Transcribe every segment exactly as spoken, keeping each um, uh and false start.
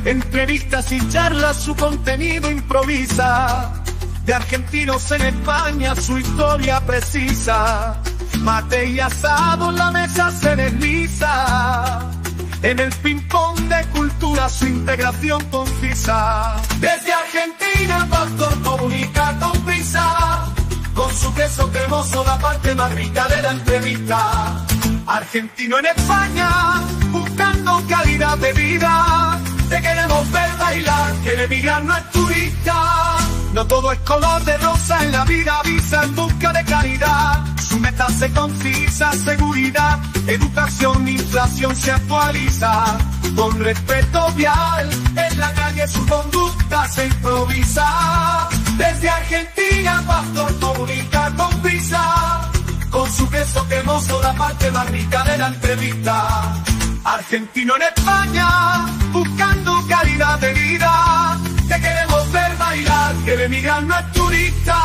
Entrevistas y charlas, su contenido improvisa. De argentinos en España, su historia precisa. Mate y asado, la mesa se desliza. En el ping-pong de cultura, su integración concisa. Desde Argentina, Pastor comunica con prisa. Con su queso cremoso, la parte más rica de la entrevista. Argentino en España, buscando calidad de vida. Te queremos ver bailar, que el emigrar no es turista. No todo es color de rosa en la vida, avisa en busca de calidad. Su meta se concisa, seguridad, educación, inflación se actualiza. Con respeto vial, en la calle su conducta se improvisa. Desde Argentina, Pastor comunica con prisa. Con su queso cremoso, la parte más rica de la entrevista. Argentino en España, buscando calidad de vida. Te queremos ver bailar, que el emigrar no es turista.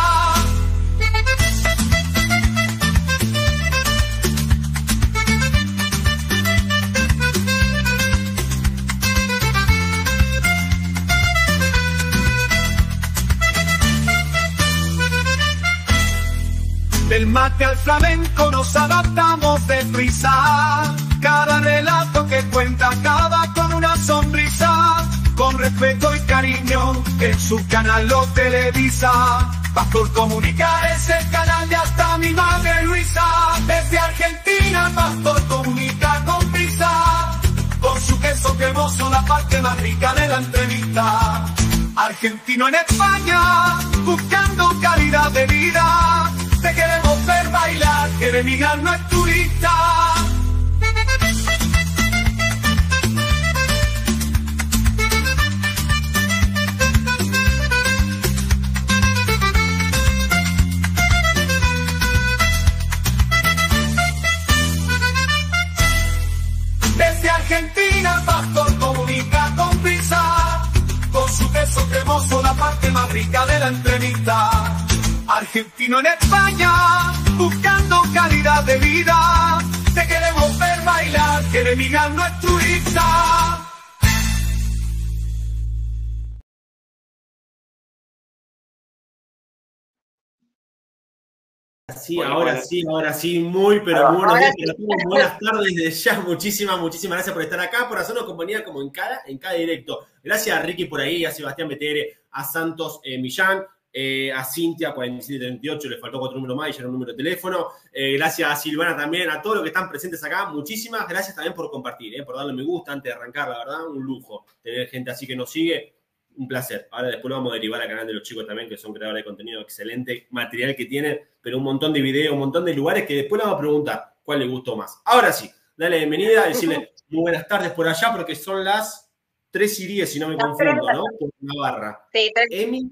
Del mate al flamenco nos adaptamos deprisa. Cada relato que cuenta acaba con una sonrisa. Con respeto y cariño, en su canal lo televisa. Pastor Comunica es el canal de hasta mi madre Luisa. Desde Argentina, Pastor Comunica con prisa. Con su queso cremoso, la parte más rica de la entrevista. Argentino en España, buscando calidad de vida. Te queremos ver bailar, que el emigrar no es turista. Desde Argentina, Pastor comunica con prisa. Con su queso cremoso, la parte más rica de la entrevista. Argentino en España, buscando calidad de vida. Te queremos ver bailar, que el emigrar no es turista. Sí, ahora sí, ahora sí, muy, pero muy buenos días, pero buenas tardes desde ya. Muchísimas, muchísimas gracias por estar acá, por hacernos compañía como en cada, en cada directo. Gracias a Ricky por ahí, a Sebastián Betere, a Santos eh, Millán, eh, a Cintia cuarenta y siete treinta y ocho, le faltó otro número más y ya era un número de teléfono. Eh, gracias a Silvana también, a todos los que están presentes acá. Muchísimas gracias también por compartir, eh, por darle me gusta antes de arrancar, la verdad, un lujo tener gente así que nos sigue. Un placer. Ahora después lo vamos a derivar al canal de los chicos también, que son creadores de contenido, excelente material que tienen, pero un montón de videos, un montón de lugares que después le vamos a preguntar cuál le gustó más. Ahora sí, dale bienvenida, decirle muy buenas tardes por allá, porque son las tres y diez, si no me confundo, ¿no? Por Navarra. Sí, tres. Emi,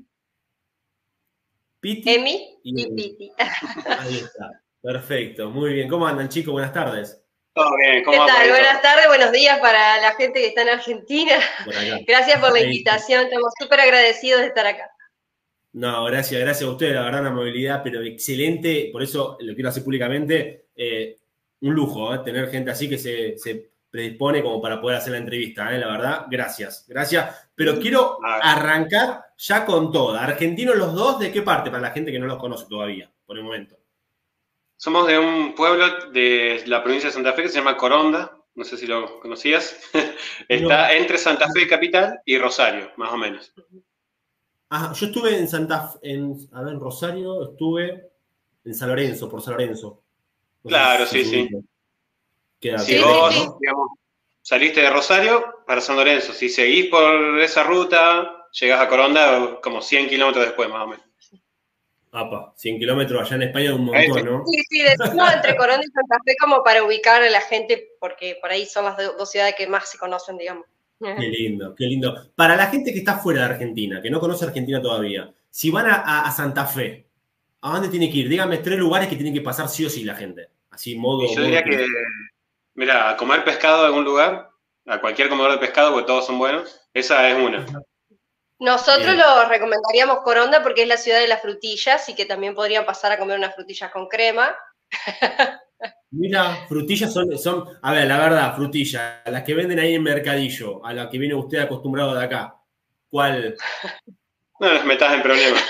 Piti Emi y, y Piti. Ahí está. Perfecto, muy bien. ¿Cómo andan, chicos? Buenas tardes. Todo bien, ¿cómo ¿Qué va tal? por eso? Buenas tardes, buenos días para la gente que está en Argentina. Por acá. Gracias por la Ahí. invitación, estamos súper agradecidos de estar acá. No, gracias, gracias a ustedes, la verdad, una movilidad, pero excelente, por eso lo quiero hacer públicamente, eh, un lujo, ¿eh? Tener gente así que se, se predispone como para poder hacer la entrevista, ¿eh? La verdad, gracias, gracias, pero quiero arrancar ya con toda. Argentinos los dos, ¿de qué parte? Para la gente que no los conoce todavía, por el momento. Somos de un pueblo de la provincia de Santa Fe que se llama Coronda, no sé si lo conocías. Está no. entre Santa Fe capital y Rosario, más o menos. Ah, yo estuve en Santa Fe, en, a ver, en Rosario, estuve en San Lorenzo, por San Lorenzo. No claro, sé si sí, sí. Queda si todo, vos, ¿no? digamos, saliste de Rosario para San Lorenzo, si seguís por esa ruta, llegás a Coronda como cien kilómetros después, más o menos. Apa, cien kilómetros allá en España es un montón, ¿no? Sí, sí, decimos entre Coronda y Santa Fe como para ubicar a la gente, porque por ahí son las dos ciudades que más se conocen, digamos. Qué lindo, qué lindo. Para la gente que está fuera de Argentina, que no conoce Argentina todavía, si van a, a, a Santa Fe, ¿a dónde tiene que ir? Díganme tres lugares que tienen que pasar sí o sí la gente. Así, modo... Y yo diría modo que, mira, a comer pescado en algún lugar, a cualquier comedor de pescado, porque todos son buenos, esa es una. Nosotros Bien. lo recomendaríamos Coronda porque es la ciudad de las frutillas y que también podrían pasar a comer unas frutillas con crema. Mira, frutillas son, son, a ver, la verdad, frutillas, las que venden ahí en Mercadillo, a las que viene usted acostumbrado de acá. ¿Cuál? No nos metas en problemas.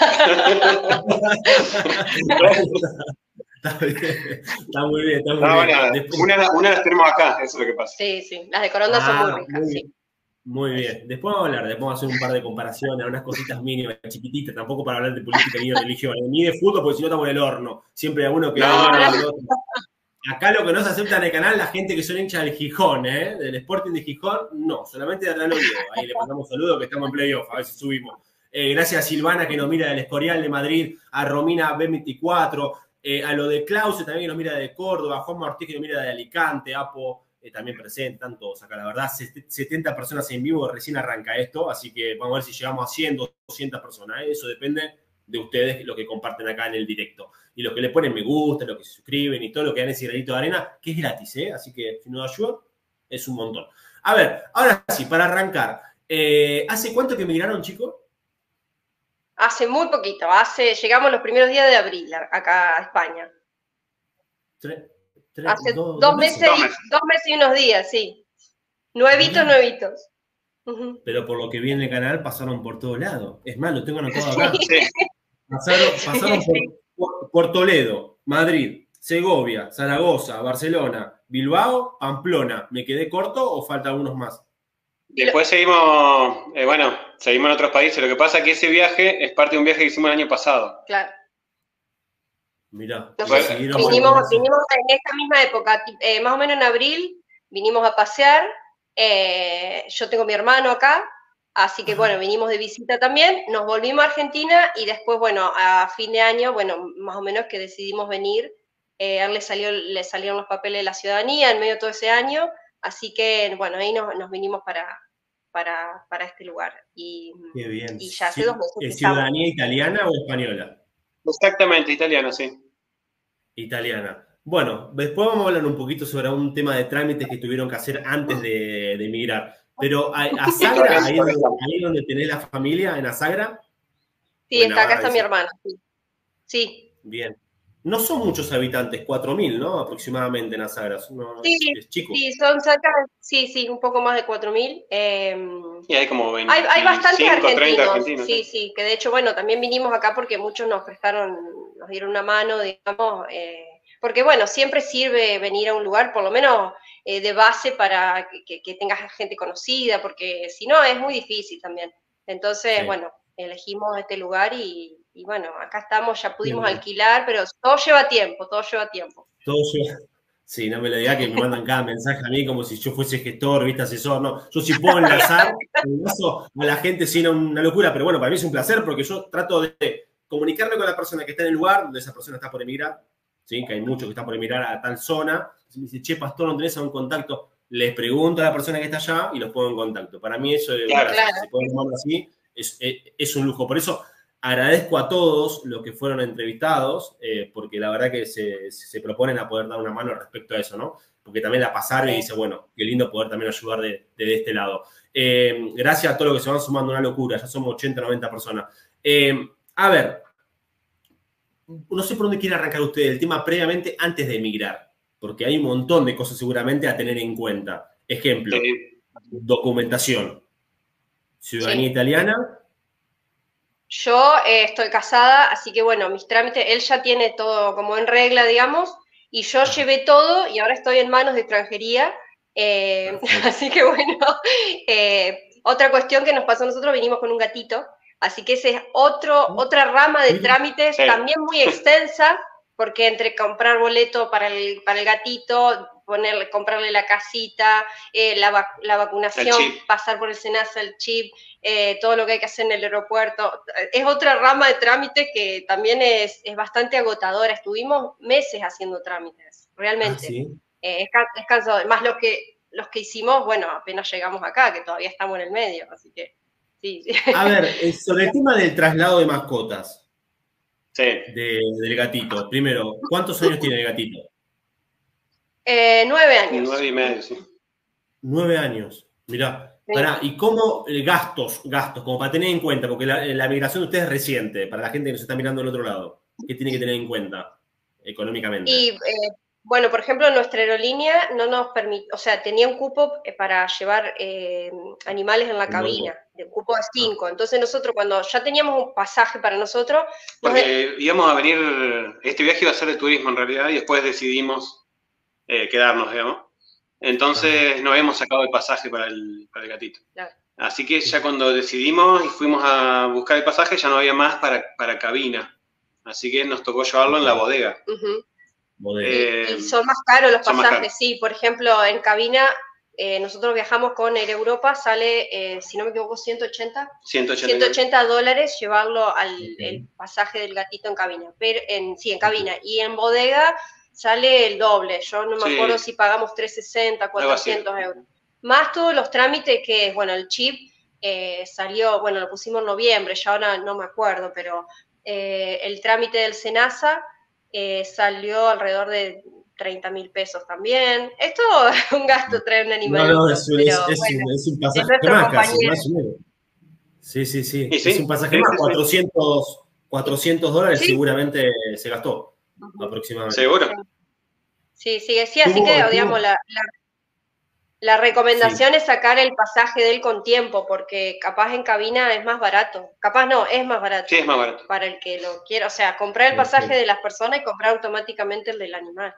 Está bien, está muy bien, está muy No, bien. bueno, Después, una, una las tenemos acá, eso es lo que pasa. Sí, sí, las de Coronda ah, son muy ricas, muy sí. bien. Muy bien. Después vamos a hablar, después vamos a hacer un par de comparaciones, unas cositas mínimas, chiquititas, tampoco para hablar de política ni de religión, ni de fútbol, porque si no estamos en el horno. Siempre hay uno que... No, uno no. del otro. Acá lo que no se acepta en el canal, la gente que son hinchas del Gijón, ¿eh? Del Sporting de Gijón, no, solamente de Real Oviedo. Ahí le mandamos saludos que estamos en playoff, a ver si subimos. Eh, gracias a Silvana que nos mira del Escorial de Madrid, a Romina B veinticuatro, eh, a lo de Claudio también que nos mira de Córdoba, a Juan Martí que nos mira de Alicante, Apo eh, también presentan todos acá. La verdad, setenta personas en vivo, recién arranca esto, así que vamos a ver si llegamos a cien, doscientas personas. ¿eh? Eso depende de ustedes, lo que comparten acá en el directo. Y los que le ponen me gusta, los que se suscriben y todo lo que dan ese granito de arena, que es gratis, ¿eh? Así que si nos ayudan, es un montón. A ver, ahora sí, para arrancar. Eh, ¿Hace cuánto que emigraron, chicos? Hace muy poquito, hace, llegamos los primeros días de abril acá a España. Tres, tres, hace dos, dos, meses, dos y, meses. dos meses y unos días, sí. Nuevitos, Mirá. nuevitos. Uh-huh. Pero por lo que vi en el canal pasaron por todos lados. Es más, lo tengo anotado acá. Sí. Pasaron, pasaron por, por, por Toledo, Madrid, Segovia, Zaragoza, Barcelona, Bilbao, Pamplona. ¿Me quedé corto o falta algunos más? Después seguimos, eh, bueno, seguimos en otros países. Lo que pasa es que ese viaje es parte de un viaje que hicimos el año pasado. Claro. Mirá, Nosotros Bueno, vinimos, vinimos en esta misma época, eh, más o menos en abril, vinimos a pasear. Eh, yo tengo mi hermano acá, así que Ajá. bueno, vinimos de visita también. Nos volvimos a Argentina y después, bueno, a fin de año, bueno, más o menos que decidimos venir. Eh, a él le, salió, le salieron los papeles de la ciudadanía en medio de todo ese año. Así que, bueno, ahí nos, nos vinimos para, para, para este lugar. Y, Qué bien. y ya hace dos meses que ¿Es estamos. ciudadanía italiana o española? Exactamente, italiano, sí. Italiana. Bueno, después vamos a hablar un poquito sobre un tema de trámites que tuvieron que hacer antes de, de emigrar. Pero a, a Sagra, ahí, donde, ahí donde tenés la familia, en Asagra. Sí, está, acá está mi hermana. Sí. sí. Bien. No son muchos habitantes, cuatro mil, ¿no? Aproximadamente en Asagra. No, sí, es chico. Sí, son cerca, sí, sí, un poco más de cuatro mil. Eh, y hay como veinticinco, hay, hay bastantes argentinos, treinta argentinos. Sí, sí, que de hecho, bueno, también vinimos acá porque muchos nos prestaron, nos dieron una mano, digamos, eh, porque bueno, siempre sirve venir a un lugar, por lo menos eh, de base para que, que tengas gente conocida, porque si no es muy difícil también. Entonces, sí. bueno, elegimos este lugar y, y bueno, acá estamos, ya pudimos Bien. alquilar, pero todo lleva tiempo, todo lleva tiempo. Todo lleva... Sí, no me lo diga que me mandan cada mensaje a mí como si yo fuese gestor, viste, asesor, no. Yo sí puedo enlazar a la gente sin una locura, pero bueno, para mí es un placer porque yo trato de comunicarme con la persona que está en el lugar donde esa persona está por emigrar, ¿sí? Que hay muchos que están por emigrar a tal zona. Si me dice, che, pastor, ¿no tenés algún contacto? Les pregunto a la persona que está allá y los pongo en contacto. Para mí eso es claro, un claro. Si pueden llamarlo así, es, es, es un lujo. Por eso agradezco a todos los que fueron entrevistados, eh, porque la verdad que se, se proponen a poder dar una mano respecto a eso, ¿no? Porque también la pasaron y dice, bueno, qué lindo poder también ayudar de, de, de este lado. Eh, gracias a todos los que se van sumando, una locura, ya somos ochenta, noventa personas. Eh, a ver, no sé por dónde quiere arrancar usted el tema previamente antes de emigrar, porque hay un montón de cosas seguramente a tener en cuenta. Ejemplo, sí. documentación, ciudadanía sí. italiana. Yo eh, estoy casada, así que bueno, mis trámites, él ya tiene todo como en regla, digamos, y yo llevé todo y ahora estoy en manos de extranjería, eh, así que bueno, eh, otra cuestión que nos pasó a nosotros, vinimos con un gatito, así que esa es otro, otra rama de trámites sí. también muy extensa, porque entre comprar boleto para el, para el gatito, ponerle, comprarle la casita, eh, la, vac la vacunación, pasar por el SENASA, el chip, eh, todo lo que hay que hacer en el aeropuerto. Es otra rama de trámites que también es, es bastante agotadora. Estuvimos meses haciendo trámites, realmente. Ah, ¿sí? eh, es, es cansado. Más los que, los que hicimos, bueno, apenas llegamos acá, que todavía estamos en el medio, así que sí. sí. A ver, sobre el tema del traslado de mascotas. Sí. De, del gatito. Primero, ¿cuántos años tiene el gatito? Eh, nueve años. Nueve y medio, sí. Nueve años. Mirá. Sí. Pará, ¿y cómo eh, gastos, gastos, como para tener en cuenta? Porque la, la migración de ustedes es reciente, para la gente que nos está mirando del otro lado. ¿Qué tiene que tener en cuenta económicamente? Y eh, Bueno, por ejemplo, nuestra aerolínea no nos permite, o sea, tenía un cupo para llevar eh, animales en la cabina, de cupo de cinco. Entonces nosotros cuando ya teníamos un pasaje para nosotros... Porque nos... íbamos a venir, este viaje iba a ser de turismo en realidad, y después decidimos eh, quedarnos, digamos. Entonces Ajá. no habíamos sacado el pasaje para el, para el gatito. Claro. Así que ya cuando decidimos y fuimos a buscar el pasaje, ya no había más para, para cabina. Así que nos tocó llevarlo en la bodega. Uh-huh. Eh, y, y son más caros los pasajes, sí. Por ejemplo, en cabina, eh, nosotros viajamos con Air Europa, sale, eh, si no me equivoco, ciento ochenta dólares llevarlo al okay. el pasaje del gatito en cabina. Pero en, sí, en cabina. Y en bodega sale el doble. Yo no me sí. acuerdo si pagamos trescientos sesenta, cuatrocientos euros. Más todos los trámites que, bueno, el chip eh, salió, bueno, lo pusimos en noviembre, ya ahora no me acuerdo, pero eh, el trámite del SENASA Eh, salió alrededor de treinta mil pesos también. Esto es un gasto traer un animalito. No, no, es un, pero, es, bueno, es un pasaje más casi, más o menos. Sí, sí, sí. ¿Sí? Es un pasaje sí, más, cuatrocientos, cuatrocientos dólares ¿Sí? seguramente se gastó, uh-huh. aproximadamente. ¿Seguro? Sí, sí, sí, así que, digamos, la, la, la recomendación sí. es sacar el pasaje de él con tiempo, porque capaz en cabina es más barato. Capaz no, es más barato. Sí, es más barato. Para el que lo quiera. O sea, comprar el pasaje sí. de las personas y comprar automáticamente el del animal.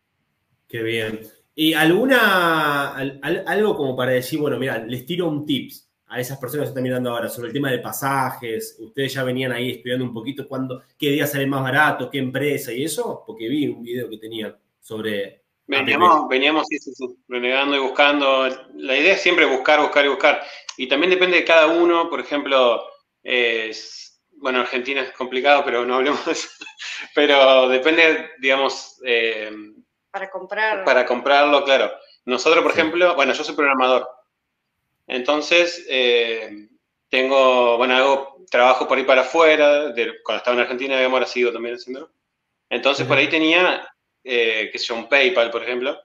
Qué bien. ¿Y alguna, al, algo como para decir, bueno, mira, les tiro un tips a esas personas que están mirando ahora sobre el tema de pasajes? Ustedes ya venían ahí estudiando un poquito cuándo, qué día sale más barato, qué empresa y eso, porque vi un video que tenían sobre... Veníamos, veníamos sí, sí, sí, renegando y buscando. La idea es siempre buscar, buscar y buscar. Y también depende de cada uno. Por ejemplo, eh, bueno, Argentina es complicado, pero no hablemos de eso. Pero depende, digamos... Eh, para comprar. Para comprarlo, claro. Nosotros, por sí. ejemplo, bueno, yo soy programador. Entonces, eh, tengo, bueno, hago trabajo por ahí para afuera. De, cuando estaba en Argentina, habíamos ahora sido también haciéndolo. Entonces, uh-huh. por ahí tenía... Eh, que sea un PayPal, por ejemplo,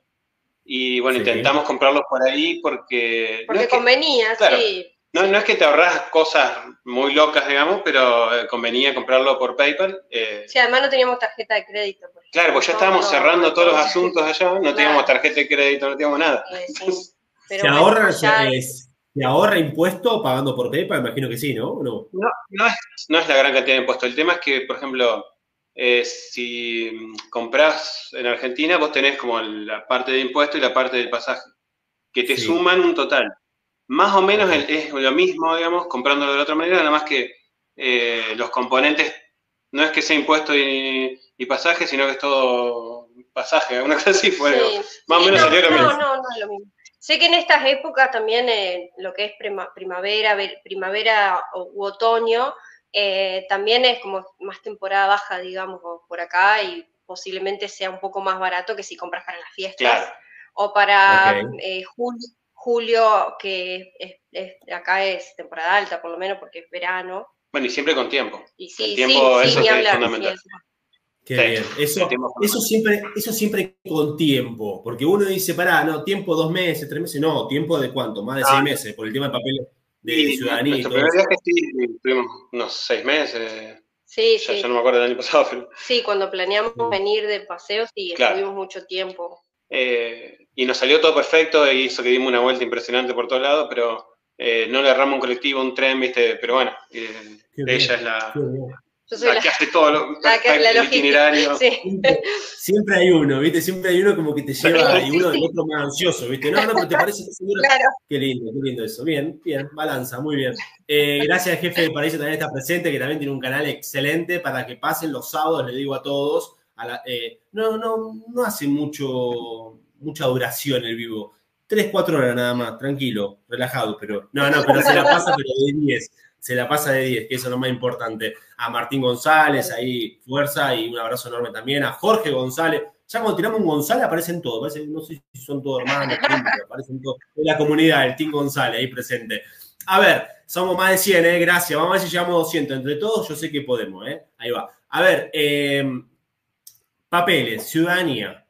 y bueno, sí. intentamos comprarlos por ahí porque... Porque no es convenía, que, claro, sí. No, no es que te ahorras cosas muy locas, digamos, pero eh, convenía comprarlo por PayPal. Eh. Sí, además no teníamos tarjeta de crédito. Por claro, pues ya estábamos no, cerrando no, todos no, los asuntos allá, no claro. teníamos tarjeta de crédito, no teníamos nada. Eh, sí. Pero ¿Se, bueno, ahorra, ya... es, ¿Se ahorra impuesto pagando por PayPal? Imagino que sí, ¿no? No, no, no, es, no es la gran cantidad de impuestos. El tema es que, por ejemplo... Eh, si comprás en Argentina, vos tenés como la parte de impuesto y la parte del pasaje, que te sí. suman un total. Más o menos el, es lo mismo, digamos, comprándolo de la otra manera, nada más que eh, los componentes, no es que sea impuesto y, y pasaje, sino que es todo pasaje, una cosa así, fue, sí. más sí, o menos no, salió lo no, mismo. No, no, no es lo mismo. Sé que en estas épocas también, eh, lo que es prima, primavera, primavera u otoño, Eh, también es como más temporada baja, digamos, por acá, y posiblemente sea un poco más barato que si compras para las fiestas. Claro. O para okay. eh, julio, julio, que es, es, acá es temporada alta, por lo menos, porque es verano. Bueno, y siempre con tiempo. Y sí, el tiempo sí, eso sí, es hablar, fundamental. Sí, Qué sí. bien. Eso, eso, siempre, eso siempre con tiempo, porque uno dice, pará, no, tiempo dos meses, tres meses, no, tiempo de cuánto, más de ah. seis meses, por el tema de papeles. De y ciudadanía nuestro primer viaje sí, tuvimos unos seis meses. Sí, ya, sí. ya no me acuerdo del año pasado. Pero... Sí, cuando planeamos sí. venir de paseo, sí, claro. estuvimos mucho tiempo. Eh, y nos salió todo perfecto e hizo que dimos una vuelta impresionante por todos lados, pero eh, no le erramos un colectivo, un tren, ¿viste? Pero bueno, eh, ella es la... Yo soy la, la que hace todo lo, la, que, el, la el itinerario. Sí. Siempre, siempre hay uno, ¿viste? Siempre hay uno como que te lleva y uno el otro más ansioso, ¿viste? No, no, pero te parece que seguro. Claro. Qué lindo, qué lindo eso. Bien, bien, balanza, muy bien. Eh, gracias, jefe del paraíso, también está presente, que también tiene un canal excelente para que pasen los sábados, le digo a todos. A la, eh, no, no, no hace mucho, mucha duración el vivo. Tres, cuatro horas nada más, tranquilo, relajado, pero. No, no, pero se la pasa, pero de diez. Se la pasa de diez, que eso es lo más importante. A Martín González, ahí fuerza y un abrazo enorme también. A Jorge González. Ya cuando tiramos un González aparecen todos. Parece, no sé si son todos hermanos, pero aparecen todos. En la comunidad, el Team González ahí presente. A ver, somos más de cien, ¿eh? Gracias. Vamos a ver si llegamos a doscientos. Entre todos yo sé que podemos, ¿eh? Ahí va. A ver, eh, papeles, ciudadanía.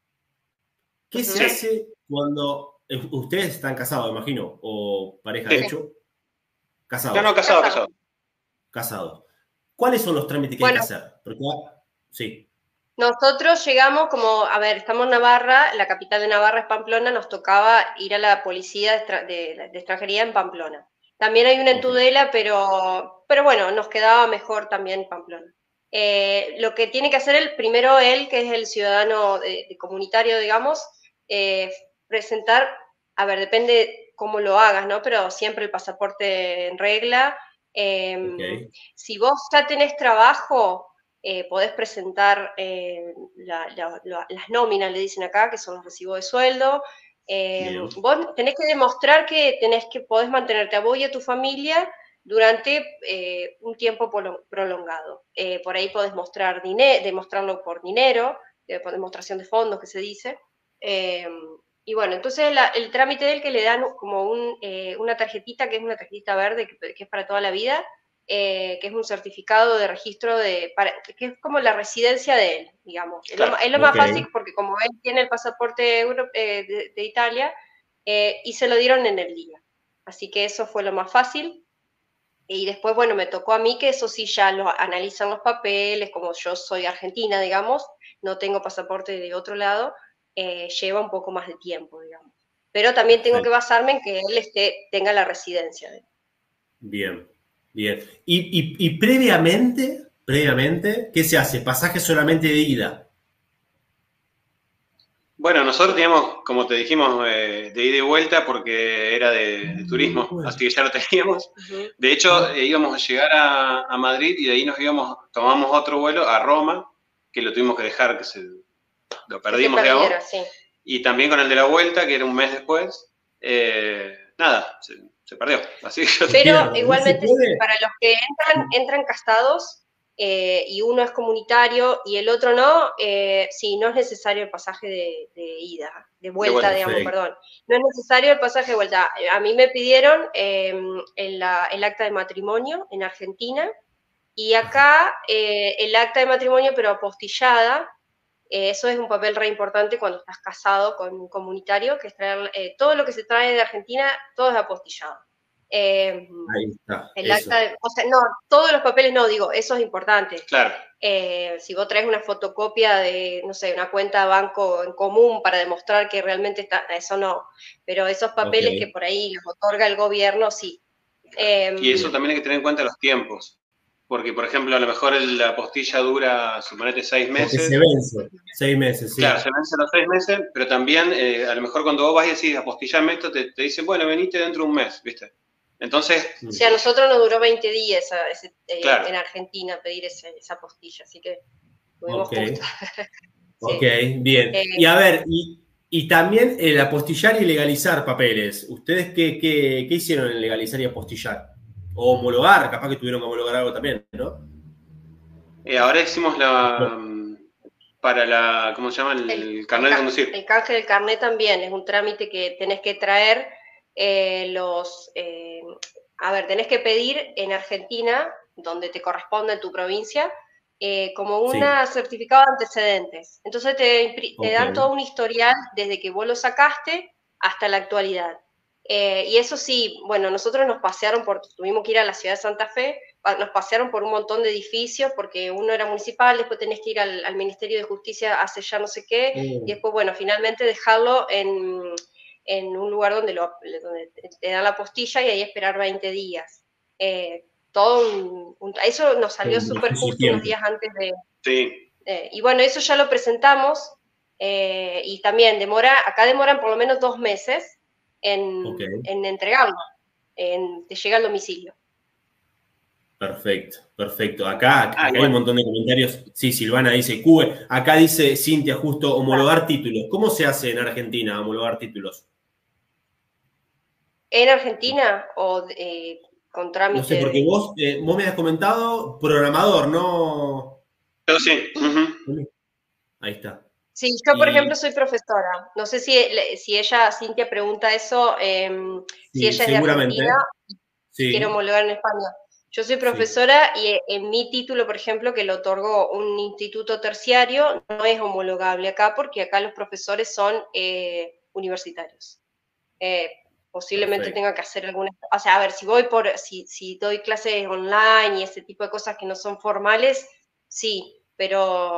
¿Qué se hace cuando ustedes están casados, imagino? O pareja de hecho. Casado. No, no, casado, casado. Casado. ¿Cuáles son los trámites que bueno, hay que hacer? Porque, sí. Nosotros llegamos como, a ver, estamos en Navarra, la capital de Navarra es Pamplona, nos tocaba ir a la policía de, extra, de, de extranjería en Pamplona. También hay una en Tudela, pero, pero bueno, nos quedaba mejor también Pamplona. Eh, lo que tiene que hacer el primero él, que es el ciudadano de, de comunitario, digamos, eh, presentar, a ver, depende cómo lo hagas, ¿no? Pero siempre el pasaporte en regla. Eh, okay. Si vos ya tenés trabajo, Eh, podés presentar eh, la, la, la, las nóminas, le dicen acá, que son los recibos de sueldo. Eh, vos tenés que demostrar que, tenés que podés mantenerte a vos y a tu familia durante eh, un tiempo prolongado. Eh, por ahí podés mostrar dinero, demostrarlo por dinero, eh, por demostración de fondos, que se dice. Eh, y bueno, entonces la, el trámite del que le dan como un, eh, una tarjetita, que es una tarjetita verde, que, que es para toda la vida, Eh, que es un certificado de registro, de, para, que es como la residencia de él, digamos. Claro, es lo, es lo okay. más fácil porque como él tiene el pasaporte Euro, eh, de, de Italia, eh, y se lo dieron en el día. Así que eso fue lo más fácil. Y después, bueno, me tocó a mí que eso sí ya lo analizan los papeles, como yo soy argentina, digamos, no tengo pasaporte de otro lado, eh, lleva un poco más de tiempo, digamos. Pero también tengo sí. que basarme en que él esté, tenga la residencia. Bien. Bien. Y, y, y previamente, previamente, ¿qué se hace? ¿Pasaje solamente de ida? Bueno, nosotros teníamos, como te dijimos, eh, de ida y vuelta porque era de, de turismo, bueno. así que ya lo teníamos. Uh-huh. De hecho, eh, íbamos a llegar a, a Madrid y de ahí nos íbamos, tomamos otro vuelo a Roma, que lo tuvimos que dejar, que se lo perdimos, se digamos. Sí. Y también con el de la vuelta, que era un mes después. Eh, nada, se, se perdió. Así que Pero igualmente, ¿no para los que entran, entran casados eh, y uno es comunitario y el otro no, eh, sí, no es necesario el pasaje de, de ida, de vuelta, de vuelta digamos, sí. perdón. No es necesario el pasaje de vuelta. A mí me pidieron eh, el, la, el acta de matrimonio en Argentina y acá eh, el acta de matrimonio, pero apostillada. Eh, eso es un papel re importante cuando estás casado con un comunitario, que es traer eh, todo lo que se trae de Argentina, todo es apostillado. Eh, Ahí está. El acta de, o sea, no, todos los papeles no, digo, eso es importante. Claro. Eh, si vos traes una fotocopia de, no sé, una cuenta de banco en común para demostrar que realmente está, eso no. Pero esos papeles okay. que por ahí los otorga el gobierno, sí. Eh, y eso también hay que tener en cuenta los tiempos. Porque, por ejemplo, a lo mejor la postilla dura, suponete, seis meses. Porque se vence, seis meses, sí. Claro, se vence los seis meses, pero también, eh, a lo mejor cuando vos vas y decís, apostillame esto, te, te dicen, bueno, venite dentro de un mes, ¿viste? Entonces... O sea, a nosotros nos duró veinte días ese, eh, claro. en Argentina pedir ese, esa postilla, así que tuvimos okay. justo. sí. Ok, bien. Eh, y a ver, y, y también el apostillar y legalizar papeles. ¿Ustedes qué, qué, qué hicieron en legalizar y apostillar? O homologar, capaz que tuvieron que homologar algo también, ¿no? Eh, ahora hicimos la... para la... ¿cómo se llama? El, el carnet el, de conducir. El canje del carnet también es un trámite que tenés que traer eh, los... Eh, a ver, tenés que pedir en Argentina, donde te corresponde en tu provincia, eh, como un sí. certificado de antecedentes. Entonces te, te okay. dan todo un historial desde que vos lo sacaste hasta la actualidad. Eh, y eso sí, bueno, nosotros nos pasearon por, tuvimos que ir a la ciudad de Santa Fe, nos pasearon por un montón de edificios, porque uno era municipal, después tenés que ir al, al Ministerio de Justicia hace ya no sé qué, mm. y después, bueno, finalmente dejarlo en, en un lugar donde, lo, donde te dan la postilla y ahí esperar veinte días. Eh, todo un, un, eso nos salió súper justo tiempo. unos días antes de... Sí. Eh, y bueno, eso ya lo presentamos, eh, y también demora, acá demoran por lo menos dos meses, En, okay. en entregarlo, en, te llega al domicilio. Perfecto, perfecto. Acá, acá ah, hay bueno. un montón de comentarios. Sí, Silvana dice, Cube. Acá dice Cintia justo, homologar ah. títulos. ¿Cómo se hace en Argentina homologar títulos? ¿En Argentina o eh, con trámite? No sé, porque vos, eh, vos me has comentado programador, ¿no? Yo sí. Uh-huh. Ahí está. Sí, yo por y... ejemplo soy profesora. No sé si, si ella, Cintia, pregunta eso, eh, sí, si ella es de Argentina sí. quiere homologar en España. Yo soy profesora sí. y en mi título, por ejemplo, que lo otorgó un instituto terciario, no es homologable acá porque acá los profesores son eh, universitarios. Eh, posiblemente Perfecto. tenga que hacer alguna... O sea, a ver, si voy por... Si, si doy clases online y ese tipo de cosas que no son formales, sí, pero...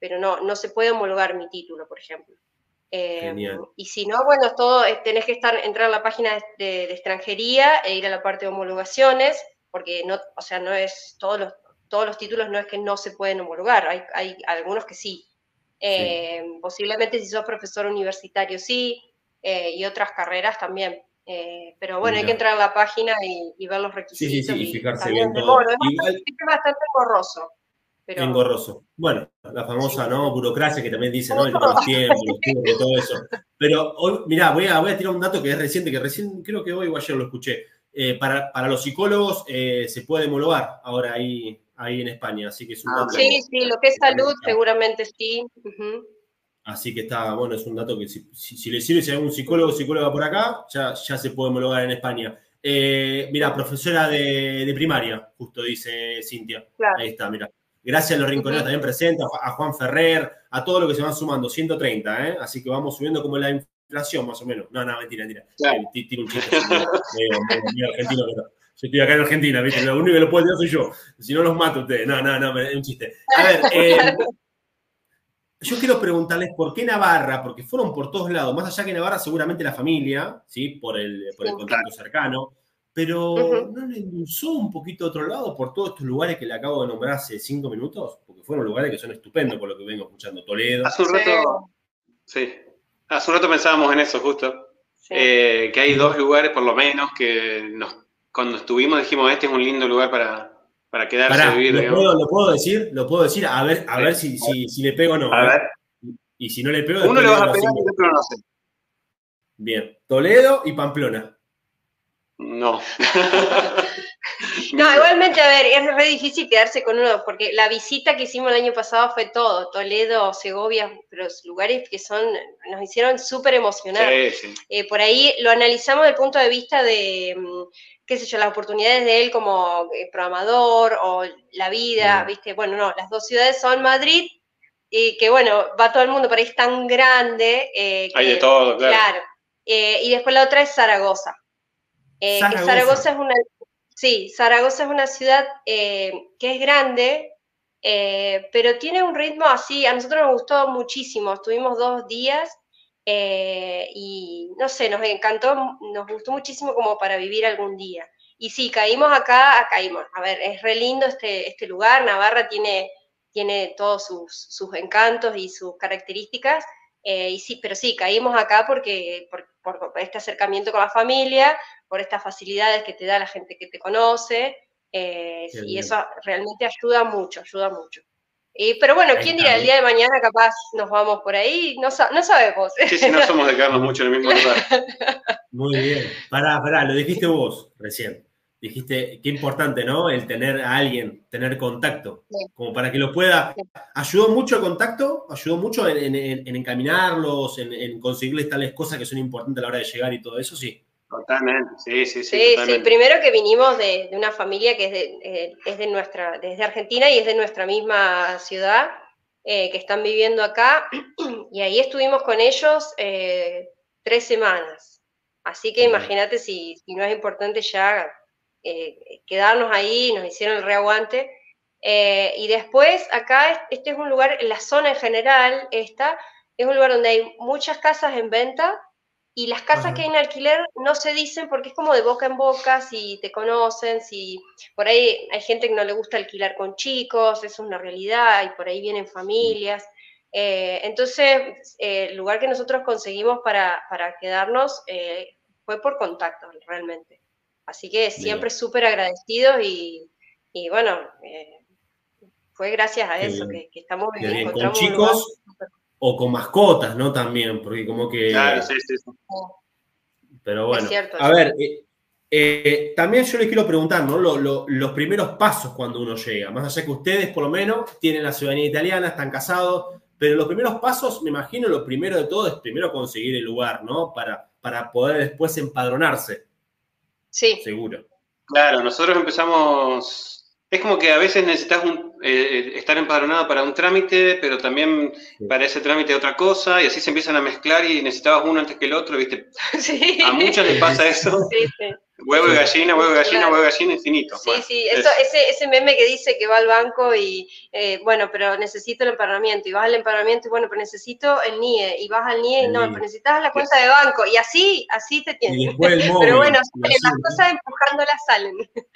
pero no, no se puede homologar mi título, por ejemplo. Eh, y si no, bueno, es todo, tenés que estar, entrar a la página de, de extranjería e ir a la parte de homologaciones, porque no, o sea, no es, todos los, todos los títulos no es que no se pueden homologar, hay, hay algunos que sí. Eh, sí. Posiblemente si sos profesor universitario sí, eh, y otras carreras también. Eh, pero bueno, Mira. hay que entrar a la página y, y ver los requisitos. Sí, sí, sí, y fijarse bien todo. Demoro. Es Igual, bastante, bastante engorroso. Pero... Engorroso. Bueno, la famosa, sí. ¿no? Burocracia que también dice, ¿no? El tema de los tiempos, los tiempos y todo eso. Pero hoy, mirá, voy a, voy a tirar un dato que es reciente, que recién, creo que hoy o ayer lo escuché. Eh, para, para los psicólogos eh, se puede homologar ahora ahí, ahí en España, así que es un dato. Sí, sí, lo que es salud seguramente sí. Uh-huh. Así que está, bueno, es un dato que si, si, si le sirve, si hay algún psicólogo o psicóloga por acá, ya, ya se puede homologar en España. Eh, mira, profesora de, de primaria, justo dice Cintia. Claro. Ahí está, mira. Gracias a los rinconeros uh-huh. también presentes, a Juan Ferrer, a todo lo que se van sumando, ciento treinta, ¿eh? Así que vamos subiendo como la inflación, más o menos. No, no, mentira, mentira. Claro. Eh, tiro un chiste, medio, medio, medio argentino, pero yo estoy acá en Argentina, ¿viste? Lo único que lo puedo decir soy yo. Si no, los mato a ustedes. No, no, no, es un chiste. A ver, eh, yo quiero preguntarles por qué Navarra, porque fueron por todos lados, más allá que Navarra seguramente la familia, ¿sí? Por el, por el contacto cercano, pero uh-huh. ¿no le endulzó un poquito a otro lado por todos estos lugares que le acabo de nombrar hace cinco minutos? Porque fueron lugares que son estupendos por lo que vengo escuchando. Toledo. Hace un rato, sí, hace un rato pensábamos en eso justo, sí. eh, que hay dos lugares por lo menos que nos, cuando estuvimos dijimos, este es un lindo lugar para, para quedarse Pará, a vivir. ¿lo puedo, ¿Lo puedo decir? ¿Lo puedo decir? A ver, a sí. ver si, si, si le pego o no. A ver. Y si no le pego... Uno le vas a pegar y el otro no sé. Bien. Toledo y Pamplona. No. No, igualmente, a ver, es re difícil quedarse con uno, porque la visita que hicimos el año pasado fue todo, Toledo, Segovia, pero lugares que son, nos hicieron súper emocionar. Sí, sí. Eh, por ahí lo analizamos desde el punto de vista de, qué sé yo, las oportunidades de él como programador o la vida, mm. ¿viste? Bueno, no, las dos ciudades son Madrid, y que bueno, va todo el mundo, pero es tan grande. Eh, que, Hay de todo, claro. Claro. Eh, y después la otra es Zaragoza. Eh, Zaragoza. Que Zaragoza es una, sí, Zaragoza es una ciudad eh, que es grande, eh, pero tiene un ritmo así, a nosotros nos gustó muchísimo, estuvimos dos días eh, y no sé, nos encantó, nos gustó muchísimo como para vivir algún día. Y sí, caímos acá, caímos, a ver, es re lindo este, este lugar, Navarra tiene, tiene todos sus, sus encantos y sus características, eh, y sí, pero sí, caímos acá porque por, por este acercamiento con la familia, por estas facilidades que te da la gente que te conoce, eh, y eso realmente ayuda mucho, ayuda mucho. Y, pero bueno, ¿quién dirá? El día de mañana capaz nos vamos por ahí, no, no sabemos. Sí, si no somos de quedarnos mucho en el mismo lugar. Muy bien. Pará, pará, lo dijiste vos recién. Dijiste, qué importante, ¿no? El tener a alguien, tener contacto, sí. Como para que lo pueda... Sí. ¿Ayudó mucho el contacto? ¿Ayudó mucho en, en, en encaminarlos, en, en conseguirles tales cosas que son importantes a la hora de llegar y todo eso? Sí. Totalmente, sí, sí, sí. Sí, totalmente. sí, primero que vinimos de, de una familia que es de, eh, es de nuestra, desde Argentina y es de nuestra misma ciudad, eh, que están viviendo acá, y ahí estuvimos con ellos eh, tres semanas. Así que imagínate si, si no es importante ya eh, quedarnos ahí, nos hicieron el reaguante. Eh, y después acá, este es un lugar, la zona en general, esta, es un lugar donde hay muchas casas en venta, y las casas Ajá. que hay en alquiler no se dicen porque es como de boca en boca, si te conocen, si por ahí hay gente que no le gusta alquilar con chicos, eso es una realidad, y por ahí vienen familias. Eh, entonces, eh, el lugar que nosotros conseguimos para, para quedarnos eh, fue por contacto, realmente. Así que siempre súper agradecidos y, y bueno, eh, fue gracias a eso que, que estamos viviendo. Con chicos o con mascotas, ¿no? También, porque como que... Claro, sí, sí, sí. Pero bueno, es cierto, a ver, eh, eh, también yo les quiero preguntar, ¿no? Lo, lo, los primeros pasos cuando uno llega, más allá que ustedes, por lo menos, tienen la ciudadanía italiana, están casados, pero los primeros pasos, me imagino, lo primero de todo es primero conseguir el lugar, ¿no? Para, para poder después empadronarse. Sí. Seguro. Claro, nosotros empezamos... Es como que a veces necesitas un... eh, estar empadronado para un trámite, pero también sí. para ese trámite otra cosa, y así se empiezan a mezclar y necesitabas uno antes que el otro, ¿viste? Sí. A muchos les pasa eso. Sí, sí. Huevo y gallina, huevo y gallina, claro. huevo y gallina, infinito. Sí, bueno, sí, eso, ese, ese meme que dice que va al banco y, eh, bueno, pero necesito el empadronamiento, y vas al empadronamiento y, bueno, pero necesito el N I E, y vas al N I E y, no, pero necesitas la cuenta de banco, y así, así te tienen. Pero bueno, las cosas empujándolas salen.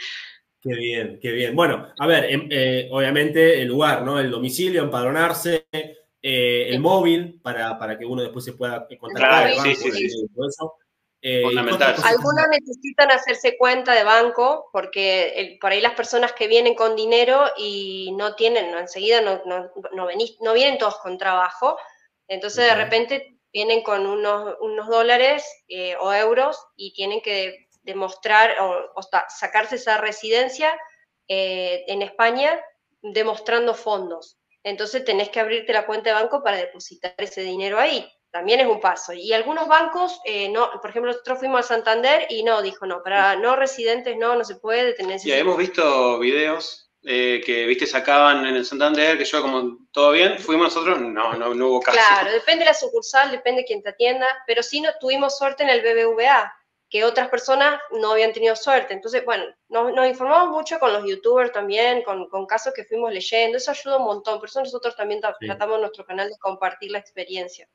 Qué bien, qué bien. Bueno, a ver, eh, obviamente el lugar, ¿no? El domicilio, empadronarse, eh, el sí. móvil, para, para que uno después se pueda contactar. Claro, sí, sí, sí, sí. Todo eso. Eh, Algunas necesitan hacerse cuenta de banco, porque el, por ahí las personas que vienen con dinero y no tienen, no, enseguida no, no, no, venís, no vienen todos con trabajo, entonces okay. de repente vienen con unos, unos dólares eh, o euros y tienen que demostrar o, o sacarse esa residencia eh, en España demostrando fondos. Entonces tenés que abrirte la cuenta de banco para depositar ese dinero ahí. También es un paso. Y algunos bancos, eh, no, por ejemplo, nosotros fuimos a Santander y no, dijo no, para no residentes no, no se puede tener. Ya hemos visto videos eh, que, viste, sacaban en el Santander, que yo como, ¿todo bien? Fuimos nosotros, no, no, no hubo caso. Claro, depende de la sucursal, depende de quién te atienda, pero sí no, tuvimos suerte en el B B V A, que otras personas no habían tenido suerte. Entonces, bueno, nos, nos informamos mucho con los youtubers también, con, con casos que fuimos leyendo, eso ayuda un montón, por eso nosotros también sí. tratamos en nuestro canal de compartir la experiencia.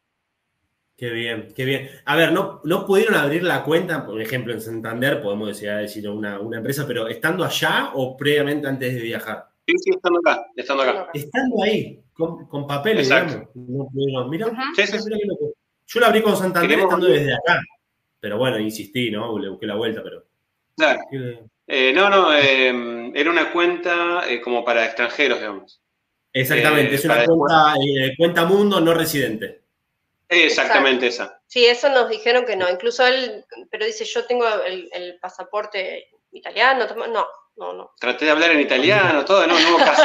Qué bien, qué bien. A ver, no, no pudieron abrir la cuenta, por ejemplo, en Santander, podemos decir, decir una, una empresa, pero ¿estando allá o previamente antes de viajar? Sí, sí, estando acá, estando acá. Estando ahí, con, con papeles, digamos. No pudieron. Mirá, uh-huh. sí, sí, mira qué loco. Yo la abrí con Santander Queremos estando abrir. desde acá. Pero bueno, insistí, ¿no? Le busqué la vuelta, pero... Claro. Eh, no, no, eh, era una cuenta eh, como para extranjeros, digamos. Exactamente, eh, es una cuenta, eh, cuenta mundo no residente. Exactamente Exacto. esa. Sí, eso nos dijeron que no. Incluso él, pero dice, yo tengo el, el pasaporte italiano. No, no, no. Traté de hablar en italiano, todo, no, no hubo caso.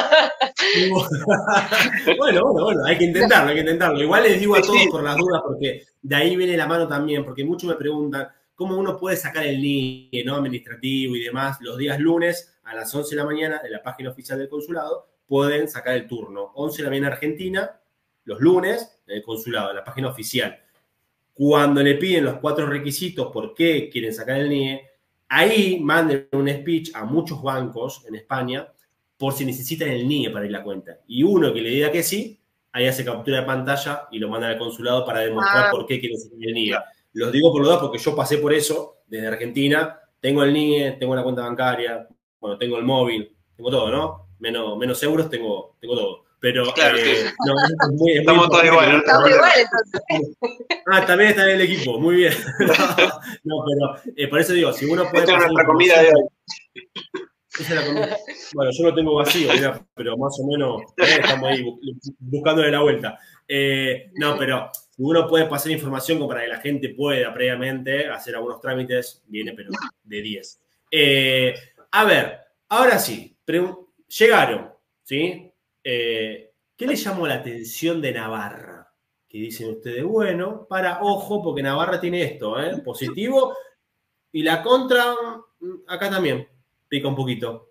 bueno, bueno, bueno, hay que intentarlo, hay que intentarlo. Igual les digo a todos sí. por las dudas, porque de ahí viene la mano también, porque muchos me preguntan cómo uno puede sacar el N I E, ¿no? Administrativo y demás, los días lunes a las once de la mañana de la página oficial del consulado, pueden sacar el turno. once de la mañana Argentina, los lunes, en el consulado, en la página oficial. Cuando le piden los cuatro requisitos por qué quieren sacar el N I E, ahí manden un speech a muchos bancos en España por si necesitan el N I E para ir a la cuenta. Y uno que le diga que sí, ahí hace captura de pantalla y lo mandan al consulado para demostrar ah. por qué quieren sacar el N I E. Los digo por los dos porque yo pasé por eso desde Argentina. Tengo el N I E, tengo la cuenta bancaria, bueno, tengo el móvil, tengo todo, ¿no? Menos, menos euros, tengo, tengo todo. Pero claro, eh, sí. no, es muy, es estamos todos iguales. Estamos iguales, entonces. Ah, también está en el equipo, muy bien. No, no pero eh, por eso digo, si uno puede... Esta es nuestra comida de hoy. Esa es la comida. Bueno, yo lo tengo vacío, mirá, pero más o menos eh, estamos ahí buscándole la vuelta. Eh, no, pero si uno puede pasar información como para que la gente pueda previamente hacer algunos trámites, viene, pero de diez. Eh, a ver, ahora sí, llegaron, ¿sí? Eh, ¿Qué les llamó la atención de Navarra? Que dicen ustedes, bueno, para, ojo, porque Navarra tiene esto, ¿eh? Positivo, y la contra, acá también, pica un poquito.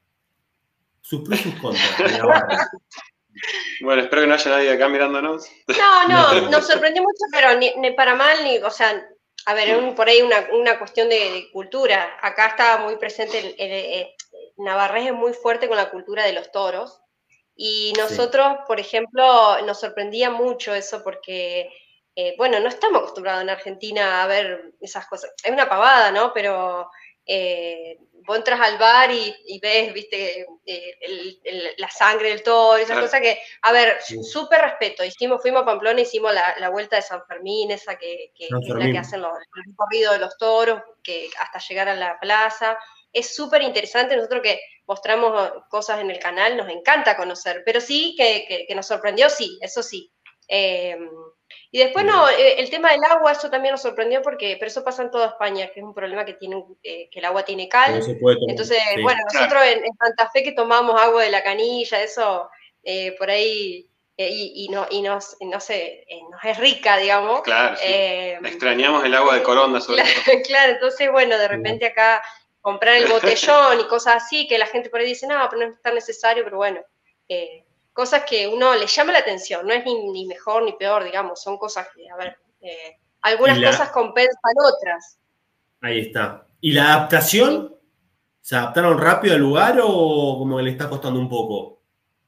Sus pros y sus contras de Navarra. Bueno, espero que no haya nadie acá mirándonos. No, no, nos sorprendió mucho, pero ni, ni para mal, ni, o sea, a ver, es un, por ahí una, una cuestión de, de cultura. Acá estaba muy presente, el, el, el, Navarrés es muy fuerte con la cultura de los toros. Y nosotros, sí. por ejemplo, nos sorprendía mucho eso porque, eh, bueno, no estamos acostumbrados en Argentina a ver esas cosas. Es una pavada, ¿no? Pero eh, vos entras al bar y, y ves, viste, eh, el, el, la sangre del toro, esas claro. cosas que, a ver, sí. súper respeto. Hicimos, fuimos a Pamplona, hicimos la, la vuelta de San Fermín, esa que, que, que es la que hacen los, el recorrido de los toros, que hasta llegar a la plaza. Es súper interesante, nosotros que mostramos cosas en el canal, nos encanta conocer, pero sí que, que, que nos sorprendió, sí, eso sí. Eh, y después no, el tema del agua, eso también nos sorprendió porque, pero eso pasa en toda España, que es un problema que tiene, eh, que el agua tiene cal. No Entonces, sí. bueno, nosotros en, en Santa Fe que tomamos agua de la canilla, eso, eh, por ahí, eh, y, y, no, y nos, no sé, eh, nos es rica, digamos. Claro, sí. eh, extrañamos el agua de Coronda, sobre claro, todo. Claro, entonces, bueno, de repente acá comprar el botellón y cosas así, que la gente por ahí dice, no, pero no es tan necesario, pero bueno, Eh, cosas que uno le llama la atención, no es ni, ni mejor ni peor, digamos, son cosas que, a ver, eh, algunas la... cosas compensan otras. Ahí está. ¿Y la adaptación? Sí. ¿Se adaptaron rápido al lugar o como que le está costando un poco?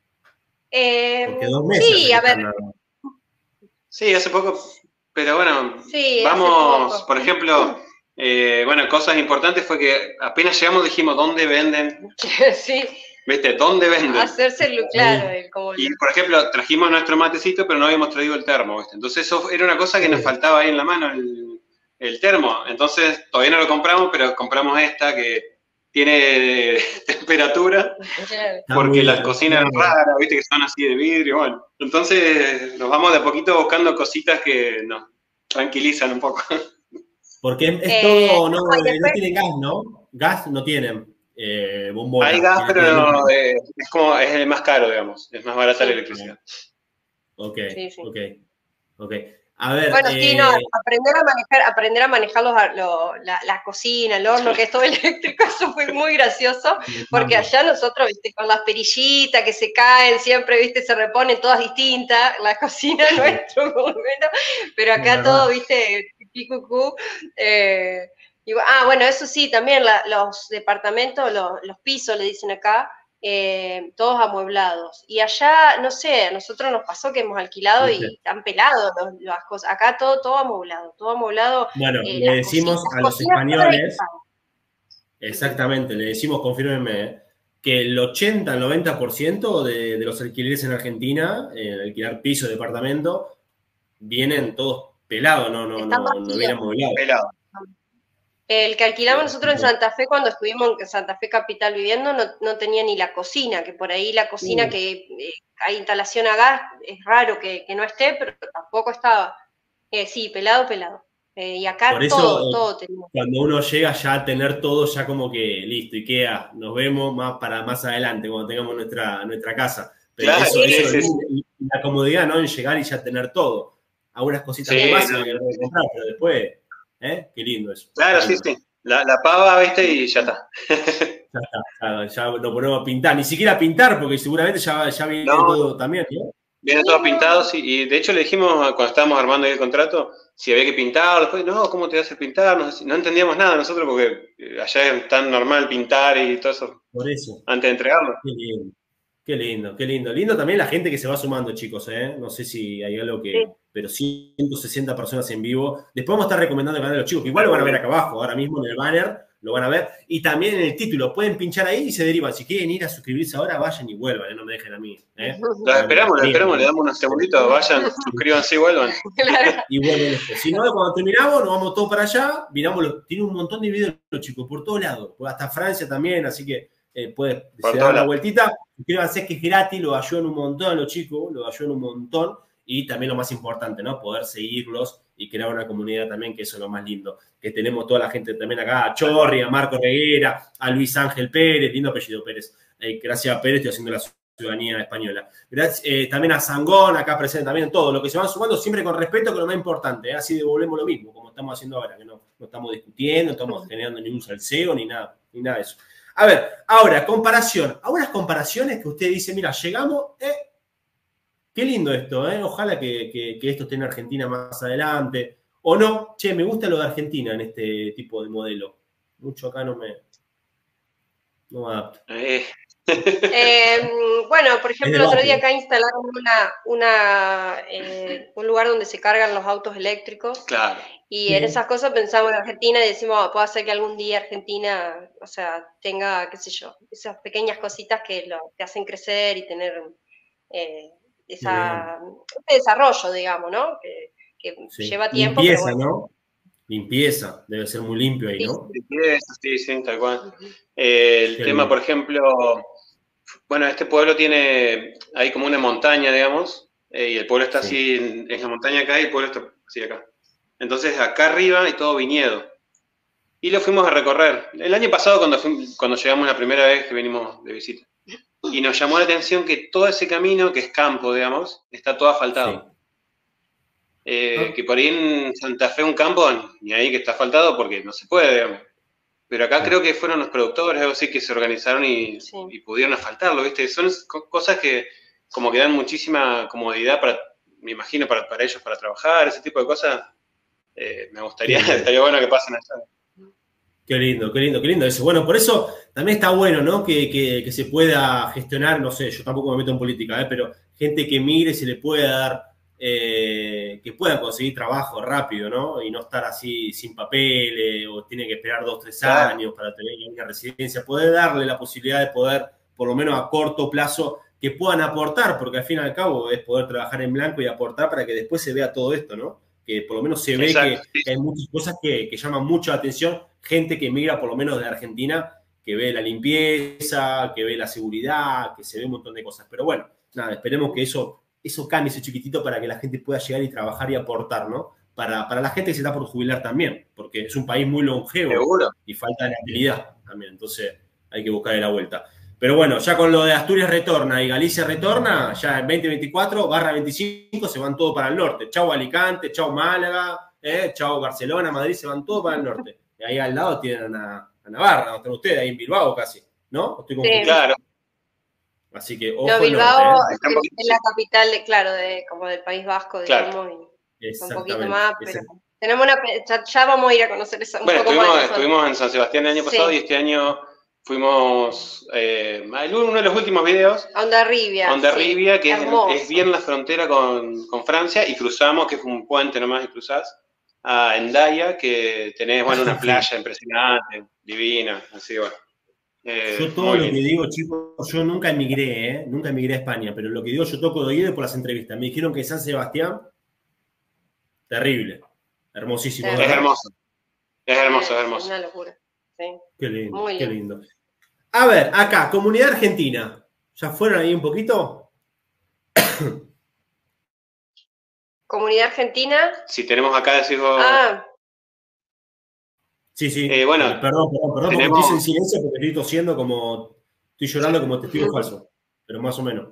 Eh, Porque dos meses sí, a ver. Nada. Sí, hace poco, pero bueno, sí, vamos, por ejemplo, eh, bueno, cosas importantes fue que apenas llegamos dijimos, ¿dónde venden? Sí. ¿Viste? ¿Dónde venden? Hacérselo claro. El como... Y, por ejemplo, trajimos nuestro matecito, pero no habíamos traído el termo, ¿viste? Entonces eso era una cosa que sí. nos faltaba ahí en la mano, el, el termo. Entonces, todavía no lo compramos, pero compramos esta que tiene temperatura, claro. porque las cocinas raras, ¿viste? Que son así de vidrio, bueno. Entonces, nos vamos de a poquito buscando cositas que nos tranquilizan un poco. Porque es, es eh, todo, no, no, después... no tienen gas, ¿no? Gas no tienen. Eh, bombonas, hay gas, pero no, eh, es como es el más caro, digamos, es más barata sí. la electricidad. Ok, sí, sí. ok, ok. A ver, bueno, eh... sí, no, aprender a manejar, aprender a manejar los, lo, la, la cocina, el horno, que es todo eléctrico, eso fue muy gracioso, porque allá nosotros, viste, con las perillitas que se caen, siempre, viste, se reponen todas distintas, la cocina nuestra, pero acá sí, todo, viste, picucú, eh, ah, bueno, eso sí, también la, los departamentos, los, los pisos, le dicen acá, eh, todos amueblados. Y allá, no sé, a nosotros nos pasó que hemos alquilado sí, y están pelados los, las cosas. Acá todo, todo amueblado, todo amueblado. Bueno, eh, le decimos cocinas, a los españoles, exactamente, le decimos, confírmenme, que el ochenta al noventa por ciento de, de los alquileres en Argentina, eh, alquilar piso, departamento, vienen todos pelados, no, no, no, no vienen amueblados. Pelados. El que alquilamos nosotros en Santa Fe, cuando estuvimos en Santa Fe Capital viviendo, no, no tenía ni la cocina, que por ahí la cocina uh. que eh, hay instalación a gas, es raro que, que no esté, pero tampoco estaba. Eh, sí, pelado, pelado. Eh, y acá por eso, todo, todo tenemos. Cuando uno llega ya a tener todo, ya como que listo, y queda, nos vemos más para más adelante, cuando tengamos nuestra, nuestra casa. Pero claro, eso, sí, eso, sí, sí. La comodidad, ¿no? En llegar y ya tener todo. Algunas cositas sí, más no. que no comprar, pero después... ¿Eh? Qué lindo eso. Claro, sí, sí. La, la pava, ¿viste? Y ya está. Ya está, ya, ya lo ponemos a pintar. Ni siquiera a pintar, porque seguramente ya, ya viene no, todo también, ¿no? Viene todo pintado, sí. Y de hecho le dijimos cuando estábamos armando ahí el contrato, si había que pintarlo. Después, no, ¿cómo te vas a pintar? No, no entendíamos nada nosotros, porque allá es tan normal pintar y todo eso. Por eso. Antes de entregarlo. Qué lindo. Qué lindo, qué lindo. Lindo también la gente que se va sumando, chicos, ¿eh? No sé si hay algo que... Sí. Pero ciento sesenta personas en vivo. Después vamos a estar recomendando el canal de los chicos, que igual lo van a ver acá abajo, ahora mismo en el banner, lo van a ver. Y también en el título, pueden pinchar ahí y se derivan. Si quieren ir a suscribirse ahora, vayan y vuelvan, ¿eh? No me dejen a mí. ¿eh? Los esperamos, los esperamos, le damos unos segunditos, vayan, suscríbanse y vuelvan. Y vuelven después. Si no, cuando terminamos, nos vamos todos para allá, miramos, los, tiene un montón de videos los chicos, por todos lados, hasta Francia también, así que eh, puedes dar una vueltita. Suscríbanse, que es gratis, lo ayudan un montón a los chicos, lo ayudan un montón. Y también lo más importante, ¿no? Poder seguirlos y crear una comunidad también, que eso es lo más lindo. Que tenemos toda la gente también acá, a Chorri, a Marco Reguera, a Luis Ángel Pérez, lindo apellido Pérez. Eh, gracias a Pérez estoy haciendo la ciudadanía española. Gracias, eh, también a Sangón, acá presente también, todo. Lo que se van sumando siempre con respeto, que es lo más importante. ¿eh? Así devolvemos lo mismo, como estamos haciendo ahora, que no, no estamos discutiendo, no estamos generando ningún salseo, ni nada, ni nada de eso. A ver, ahora, comparación. Algunas comparaciones que usted dice, mira, llegamos... Eh, Qué lindo esto, ¿eh? Ojalá que, que, que esto esté en Argentina más adelante. O no, che, me gusta lo de Argentina en este tipo de modelo. Mucho acá no me... No me adapto. Eh. Eh, bueno, por ejemplo, el otro día acá instalaron una, una, eh, un lugar donde se cargan los autos eléctricos. Claro. Y sí. En esas cosas pensamos en Argentina y decimos, oh, puede ser que algún día Argentina, o sea, tenga, qué sé yo, esas pequeñas cositas que lo, te hacen crecer y tener... Eh, Esa, este desarrollo, digamos, ¿no? Que, que sí. lleva tiempo. Limpieza, pero bueno. ¿no? Limpieza, debe ser muy limpio ahí, ¿no? Limpieza, sí, sí, tal cual. Uh-huh. eh, el Qué tema, lindo. Por ejemplo, bueno, este pueblo tiene, hay como una montaña, digamos, eh, y el pueblo está sí. así, en, en la montaña acá y el pueblo está así acá. Entonces, acá arriba hay todo viñedo. Y lo fuimos a recorrer. El año pasado, cuando, fuimos, cuando llegamos la primera vez que venimos de visita. Y nos llamó la atención que todo ese camino, que es campo, digamos, está todo asfaltado. Sí. Eh, ¿Ah? Que por ahí en Santa Fe un campo, ni ahí que está asfaltado porque no se puede, digamos. Pero acá creo que fueron los productores, algo así, que se organizaron y, sí. y pudieron asfaltarlo, ¿viste? Son cosas que como que dan muchísima comodidad para, me imagino, para, para ellos para trabajar, ese tipo de cosas. Eh, me gustaría, sí. estaría bueno que pasen allá. Qué lindo, qué lindo, qué lindo eso. Bueno, por eso también está bueno, ¿no? Que, que, que se pueda gestionar, no sé, yo tampoco me meto en política, ¿eh? Pero gente que migre se le pueda dar, eh, que puedan conseguir trabajo rápido, ¿no? Y no estar así sin papeles o tiene que esperar dos, tres claro. años para tener una residencia. Poder darle la posibilidad de poder, por lo menos a corto plazo, que puedan aportar, porque al fin y al cabo es poder trabajar en blanco y aportar para que después se vea todo esto, ¿no? Que por lo menos se ve que, que hay muchas cosas que, que llaman mucho la atención. Gente que emigra, por lo menos de Argentina, que ve la limpieza, que ve la seguridad, que se ve un montón de cosas. Pero bueno, nada, esperemos que eso, eso cambie, ese chiquitito, para que la gente pueda llegar y trabajar y aportar, ¿no? Para, para la gente que se está por jubilar también, porque es un país muy longevo. ¿Seguro? Y falta de habilidad también, entonces hay que buscarle la vuelta. Pero bueno, ya con lo de Asturias retorna y Galicia retorna, ya en veinte veinticuatro barra veinticinco se van todos para el norte. Chau Alicante, chau Málaga, eh, chau Barcelona, Madrid, se van todos para el norte. Y ahí al lado tienen a, a Navarra, donde están ustedes, ahí en Bilbao casi, ¿no? Estoy sí, claro. Así que, ojo no, Bilbao norte, ¿eh? es, es la capital, de, claro, de, como del País Vasco, digamos, claro. y un poquito más, pero tenemos una, ya, ya vamos a ir a conocer eso un bueno, poco estuvimos, más. Estuvimos en San Sebastián el año pasado sí. y este año fuimos, eh, uno de los últimos videos, a Hondarribia, Hondarribia, sí. que es, es bien la frontera con, con Francia, y cruzamos, que fue un puente nomás y cruzás, a Hendaya, que tenés, bueno, una playa impresionante, divina, así, bueno. Eh, yo todo lo bien. que digo, chicos, yo nunca emigré, ¿eh? Nunca emigré a España, pero lo que digo, yo toco de oído por las entrevistas. Me dijeron que San Sebastián, terrible, hermosísimo. Es hermoso, es hermoso, es hermoso. Es una locura, sí. Qué lindo, Muy qué lindo. lindo. A ver, acá, comunidad argentina. ¿Ya fueron ahí un poquito? ¿Comunidad argentina? Si tenemos acá, decís vos... Ah. Sí, sí. Eh, bueno, eh, perdón, perdón, perdón, tenemos... porque estoy en silencio porque estoy tosiendo como... Estoy llorando como testigo falso. Pero más o menos.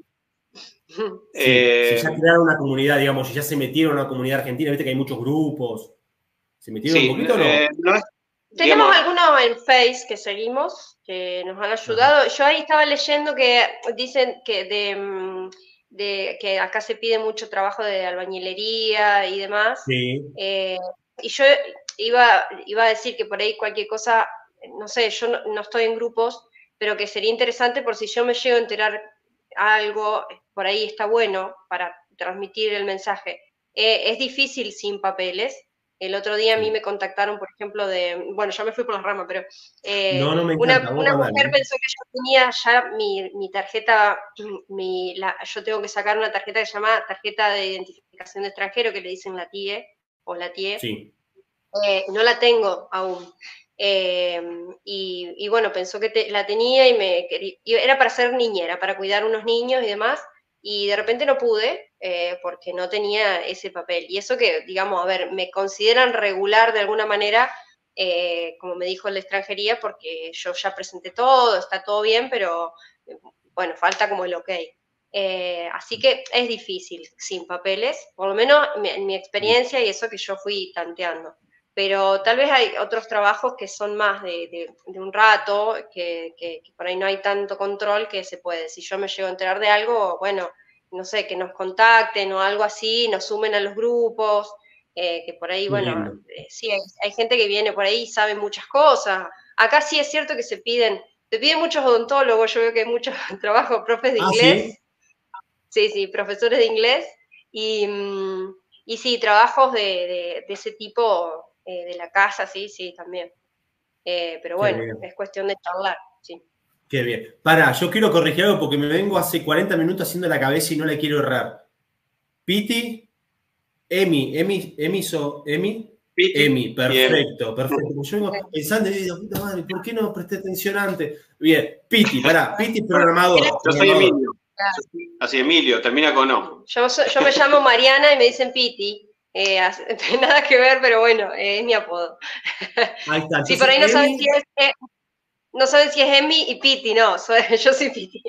Sí, eh... si ya crearon una comunidad, digamos, si ya se metieron en una comunidad argentina, viste que hay muchos grupos. ¿Se metieron sí, un poquito o no? Eh, no es... Tenemos digamos... algunos en Face que seguimos, que nos han ayudado. Ajá. Yo ahí estaba leyendo que dicen que de, de que acá se pide mucho trabajo de albañilería y demás. Sí. Eh, y yo iba, iba a decir que por ahí cualquier cosa, no sé, yo no, no estoy en grupos, pero que sería interesante por si yo me llego a enterar algo, por ahí está bueno para transmitir el mensaje. Eh, es difícil sin papeles. El otro día a mí me contactaron, por ejemplo, de... Bueno, ya me fui por las ramas, pero... Eh, no, no me encanta, una, una mujer dale. pensó que yo tenía ya mi, mi tarjeta... Mi, la, yo tengo que sacar una tarjeta que se llama tarjeta de identificación de extranjero, que le dicen la T I E o la T I E. Sí. Eh, no la tengo aún. Eh, y, y bueno, pensó que te, la tenía y me quería... Y era para ser niñera, para cuidar unos niños y demás. Y de repente no pude eh, porque no tenía ese papel. Y eso que, digamos, a ver, me consideran regular de alguna manera, eh, como me dijo la extranjería, porque yo ya presenté todo, está todo bien, pero bueno, falta como el ok. Eh, así que es difícil sin papeles, por lo menos en mi experiencia y eso que yo fui tanteando. Pero tal vez hay otros trabajos que son más de, de, de un rato, que, que, que por ahí no hay tanto control que se puede. Si yo me llego a enterar de algo, bueno, no sé, que nos contacten o algo así, nos sumen a los grupos, eh, que por ahí, bueno, eh, sí, hay, hay gente que viene por ahí y sabe muchas cosas. Acá sí es cierto que se piden, se piden muchos odontólogos, yo veo que hay muchos trabajos, profes de ¿Ah, inglés. Sí? sí, sí, profesores de inglés. Y, y sí, trabajos de, de, de ese tipo... Eh, de la casa, sí, sí, también. Eh, pero bueno, es cuestión de charlar, sí. Qué bien. Pará, yo quiero corregir algo porque me vengo hace cuarenta minutos haciendo la cabeza y no la quiero errar. Piti, Emi, Emi, Emi, so, Emi, Piti, Emi, perfecto, perfecto. Yo vengo pensando y digo, puta madre, ¿por qué no presté atención antes? Bien, Piti, pará, Piti programador. Yo soy Emilio. Así, Emilio, termina con O. Yo, yo me llamo Mariana y me dicen Piti. Eh, nada que ver, pero bueno, eh, es mi apodo. Ahí está. Sí, por ahí no saben si es, eh, no saben si es Emi y Piti, no, soy, yo soy Piti.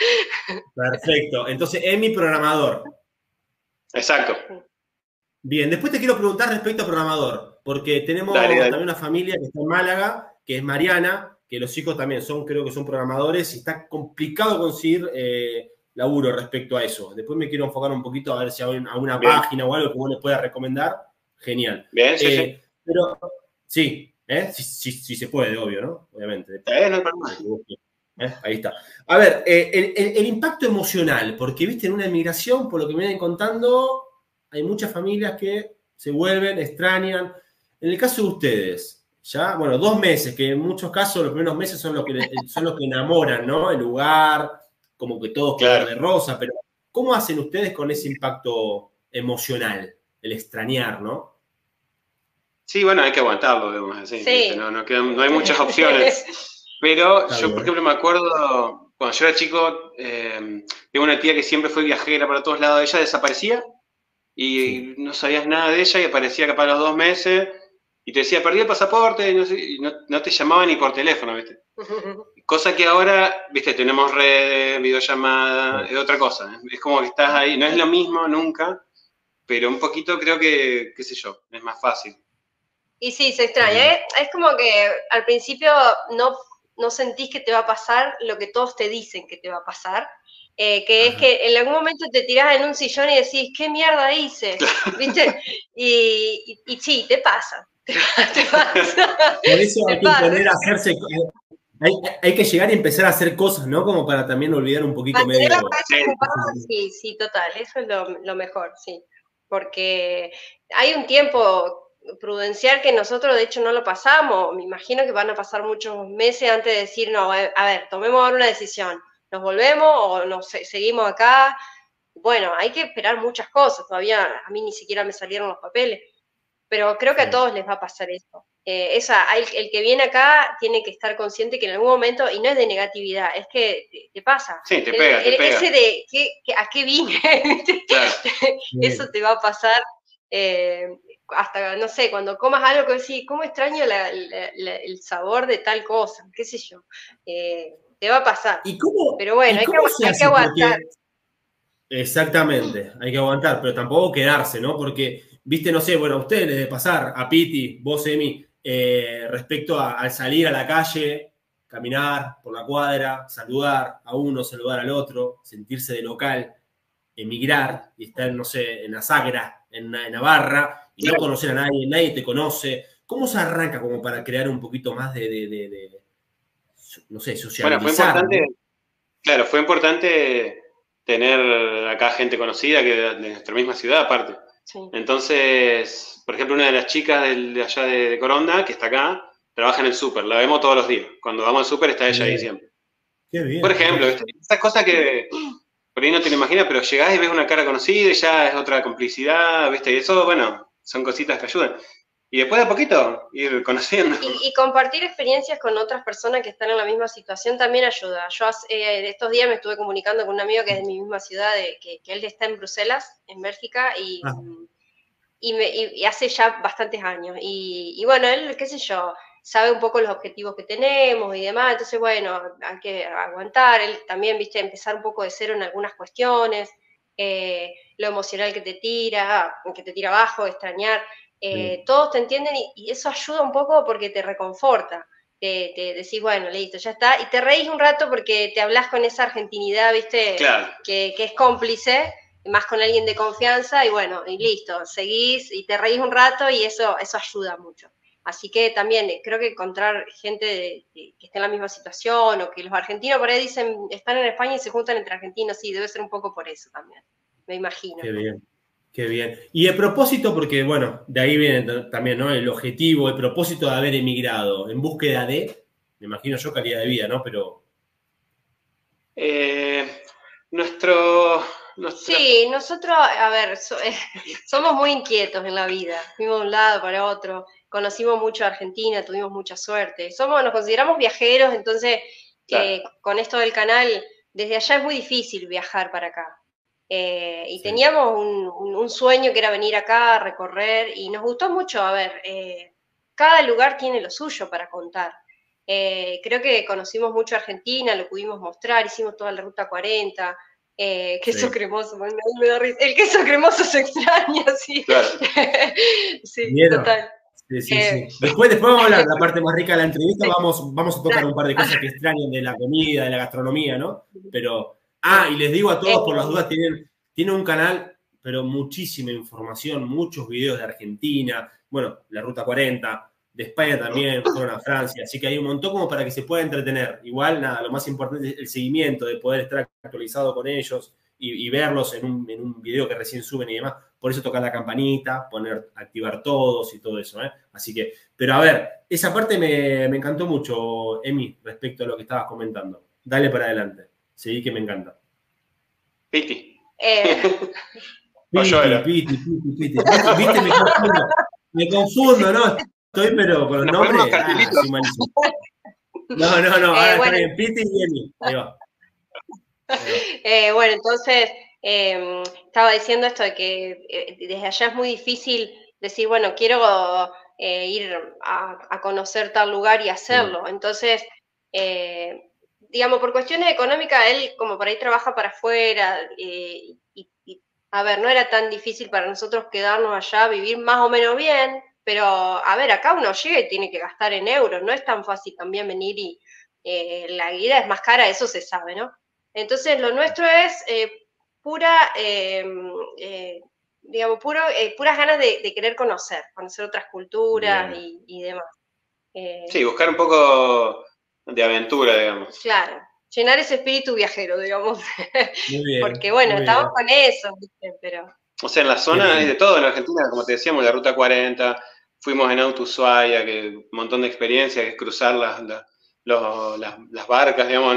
Perfecto, entonces Emi programador. Exacto. Bien, después te quiero preguntar respecto a programador, porque tenemos dale, dale. también una familia que está en Málaga que es Mariana, que los hijos también son, creo que son programadores, y está complicado conseguir eh, laburo respecto a eso. Después me quiero enfocar un poquito a ver si hay alguna Bien. página o algo que vos les puedas recomendar. Genial. Bien, sí, eh, sí. Pero, sí, ¿eh? sí, sí, sí se puede, obvio, ¿no? Obviamente. Eh, no hay problema. ¿Eh? Ahí está. A ver, eh, el, el, el impacto emocional, porque, viste, en una emigración, por lo que me vienen contando, hay muchas familias que se vuelven, extrañan. En el caso de ustedes, ya, bueno, dos meses, que en muchos casos los primeros meses son los que, son los que enamoran, ¿no? El lugar, como que todo claro. color de rosa, pero ¿cómo hacen ustedes con ese impacto emocional? El extrañar, ¿no? Sí, bueno, hay que aguantarlo, digamos así. Sí. No, no, quedan, no hay muchas opciones. Pero Está yo, bien. por ejemplo, me acuerdo, cuando yo era chico, eh, tengo una tía que siempre fue viajera para todos lados. Ella desaparecía y sí. no sabías nada de ella y aparecía capaz a los dos meses y te decía, perdí el pasaporte, y no, sé, y no, no te llamaba ni por teléfono, ¿viste? Cosa que ahora, ¿viste? Tenemos redes, videollamadas, sí. es otra cosa. ¿eh? Es como que estás ahí, no es lo mismo nunca, pero un poquito creo que, qué sé yo, es más fácil. Y sí, se extraña. ¿eh? Es como que al principio no... no sentís que te va a pasar lo que todos te dicen que te va a pasar, eh, que Ajá. es que en algún momento te tirás en un sillón y decís, ¿qué mierda hice? ¿Viste? Y, y, y sí, te pasa. Te, te pasa. Por eso hay que poner a hacerse... Hay, hay que llegar y empezar a hacer cosas, ¿no? Como para también olvidar un poquito medio... Sí, sí, total. Eso es lo, lo mejor, sí. Porque hay un tiempo... prudencial que nosotros de hecho no lo pasamos, me imagino que van a pasar muchos meses antes de decir, no, a ver, tomemos ahora una decisión, ¿nos volvemos o nos seguimos acá? Bueno, hay que esperar muchas cosas, todavía a mí ni siquiera me salieron los papeles, pero creo que a todos les va a pasar eso. Eh, esa, el, el que viene acá tiene que estar consciente que en algún momento, y no es de negatividad, es que te, te pasa. Sí, te pega, el, te pega. Ese de, ¿qué, qué, ¿a qué vine? Claro. Eso te va a pasar. Eh, hasta, no sé, cuando comas algo que decís, ¿cómo extraño la, la, la, el sabor de tal cosa? ¿Qué sé yo? Eh, te va a pasar. ¿Y cómo, pero bueno, hay, cómo que, hay que aguantar. Porque, exactamente, hay que aguantar, pero tampoco quedarse, ¿no? Porque, viste, no sé, bueno, a ustedes les debe pasar, a Piti, vos, Emi, eh, respecto a, al salir a la calle, caminar por la cuadra, saludar a uno, saludar al otro, sentirse de local, emigrar y estar, no sé, en la Sagra, en, en Navarra, y no conocer a nadie, nadie te conoce. ¿Cómo se arranca como para crear un poquito más de, de, de, de no sé, socializar? Bueno, fue importante, ¿no? Claro, fue importante tener acá gente conocida que de, de nuestra misma ciudad, aparte. Sí. Entonces, por ejemplo, una de las chicas de, de allá de, de Coronda, que está acá, trabaja en el súper, la vemos todos los días. Cuando vamos al súper está ella ahí siempre. Qué bien. Por ejemplo, ¿viste? Esas cosas que por ahí no te lo imaginas, pero llegás y ves una cara conocida y ya es otra complicidad, ¿viste? Y eso, bueno, son cositas que ayudan. Y después de a poquito, ir conociendo. Y, y compartir experiencias con otras personas que están en la misma situación también ayuda. Yo eh, estos días me estuve comunicando con un amigo que es de mi misma ciudad, de, que, que él está en Bruselas, en Bélgica, y, ah. y, me, y, y hace ya bastantes años. Y, y bueno, él, qué sé yo, sabe un poco los objetivos que tenemos y demás, entonces bueno, hay que aguantar, él también, viste, empezar un poco de cero en algunas cuestiones, eh, lo emocional que te tira, que te tira abajo, extrañar, eh, sí. Todos te entienden y, y eso ayuda un poco porque te reconforta, te, te decís, bueno, listo, ya está, y te reís un rato porque te hablas con esa argentinidad, viste, claro. que, que es cómplice, más con alguien de confianza, y bueno, y listo, seguís y te reís un rato y eso, eso ayuda mucho. Así que también creo que encontrar gente de, de, que esté en la misma situación, o que los argentinos por ahí dicen, están en España y se juntan entre argentinos, sí, debe ser un poco por eso también, me imagino. Qué bien, qué bien. Y el propósito, porque bueno, de ahí viene también, ¿no? El objetivo, el propósito de haber emigrado, en búsqueda de, me imagino yo, calidad de vida, ¿no? Pero... Eh, nuestro... Nuestra... Sí, nosotros, a ver, so, eh, somos muy inquietos en la vida, fuimos de un lado para otro, conocimos mucho a Argentina, tuvimos mucha suerte, somos, nos consideramos viajeros, entonces claro. eh, con esto del canal, desde allá es muy difícil viajar para acá. Eh, y sí. teníamos un, un, un sueño que era venir acá, recorrer, y nos gustó mucho, a ver, eh, cada lugar tiene lo suyo para contar. Eh, creo que conocimos mucho a Argentina, lo pudimos mostrar, hicimos toda la ruta cuarenta, Eh, queso sí. cremoso, bueno, me da risa. El queso cremoso se extraña, sí. Claro. Sí, ¿Vieron? total. Sí, sí, sí. Después, después vamos a hablar de la parte más rica de la entrevista, vamos, vamos a tocar un par de cosas que extrañan de la comida, de la gastronomía, ¿no? Pero, ah, y les digo a todos, por las dudas, tienen, tienen un canal, pero muchísima información, muchos videos de Argentina, bueno, la Ruta cuarenta, de España también, fueron a Francia, así que hay un montón como para que se pueda entretener. Igual, nada, lo más importante es el seguimiento, de poder estar actualizado con ellos y, y verlos en un, en un video que recién suben y demás. Por eso tocar la campanita, poner, activar todos y todo eso, ¿eh? Así que, pero a ver, esa parte me, me encantó mucho, Emi, respecto a lo que estabas comentando. Dale para adelante. Seguí que me encanta. Piti. Eh. Piti, Piti, Piti, Piti. Viste, me confundo. Me confundo, ¿no? Estoy, pero con los nombres. Ah, soy malísimo. No, no, no. Ahora eh, bueno. Está bien. Piti y Emi. Ahí va. Ahí va. Eh, bueno, entonces. Eh, estaba diciendo esto de que eh, desde allá es muy difícil decir, bueno, quiero eh, ir a, a conocer tal lugar y hacerlo. Entonces, eh, digamos, por cuestiones económicas, él como por ahí trabaja para afuera, eh, y, y, a ver, no era tan difícil para nosotros quedarnos allá, vivir más o menos bien, pero, a ver, acá uno llega y tiene que gastar en euros, no es tan fácil también venir y eh, la vida es más cara, eso se sabe, ¿no? Entonces, lo nuestro es... Eh, pura, eh, eh, digamos, puro, eh, puras ganas de, de querer conocer, conocer otras culturas y, y demás. Eh, sí, buscar un poco de aventura, digamos. Claro, llenar ese espíritu viajero, digamos. Muy bien, porque bueno, estamos con eso, ¿viste? Pero... O sea, en la zona hay de todo, en Argentina, como te decíamos, la Ruta cuarenta, fuimos en auto Ushuaia, que un montón de experiencia, que es cruzar las, las, los, las, las barcas, digamos,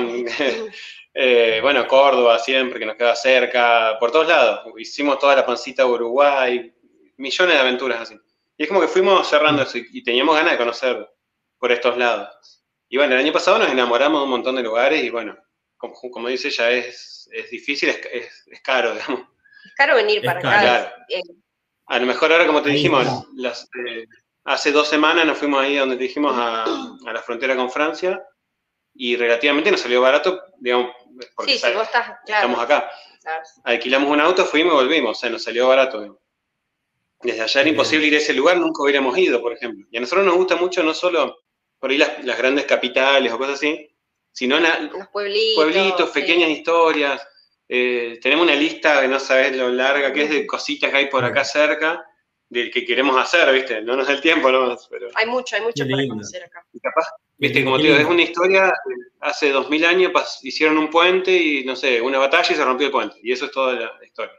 Eh, bueno, Córdoba siempre, que nos queda cerca, por todos lados. Hicimos toda la pancita de Uruguay, millones de aventuras así. Y es como que fuimos cerrando eso y, y teníamos ganas de conocer por estos lados. Y bueno, el año pasado nos enamoramos de un montón de lugares y bueno, como, como dice ella, es, es difícil, es, es, es caro, digamos. Es caro venir es para caro. acá. Claro. Eh. A lo mejor ahora, como te dijimos, las, eh, hace dos semanas nos fuimos ahí donde te dijimos a, a la frontera con Francia y relativamente nos salió barato, digamos, porque sí, sale, si vos estás, claro, estamos acá. ¿sabes? Alquilamos un auto, fuimos y volvimos, o sea, nos salió barato. Digamos. Desde allá era imposible ir a ese lugar, nunca hubiéramos ido, por ejemplo. Y a nosotros nos gusta mucho no solo por ahí las, las grandes capitales o cosas así, sino la, los pueblitos, pueblitos sí. pequeñas historias. Eh, tenemos una lista que no sabes lo larga que es de cositas que hay por acá cerca, del que queremos hacer, ¿viste? No nos da el tiempo nomás, pero... Hay mucho, hay mucho para conocer acá. Y capaz, ¿viste? Como te digo, es una historia, hace dos mil años hicieron un puente y, no sé, una batalla y se rompió el puente. Y eso es toda la historia.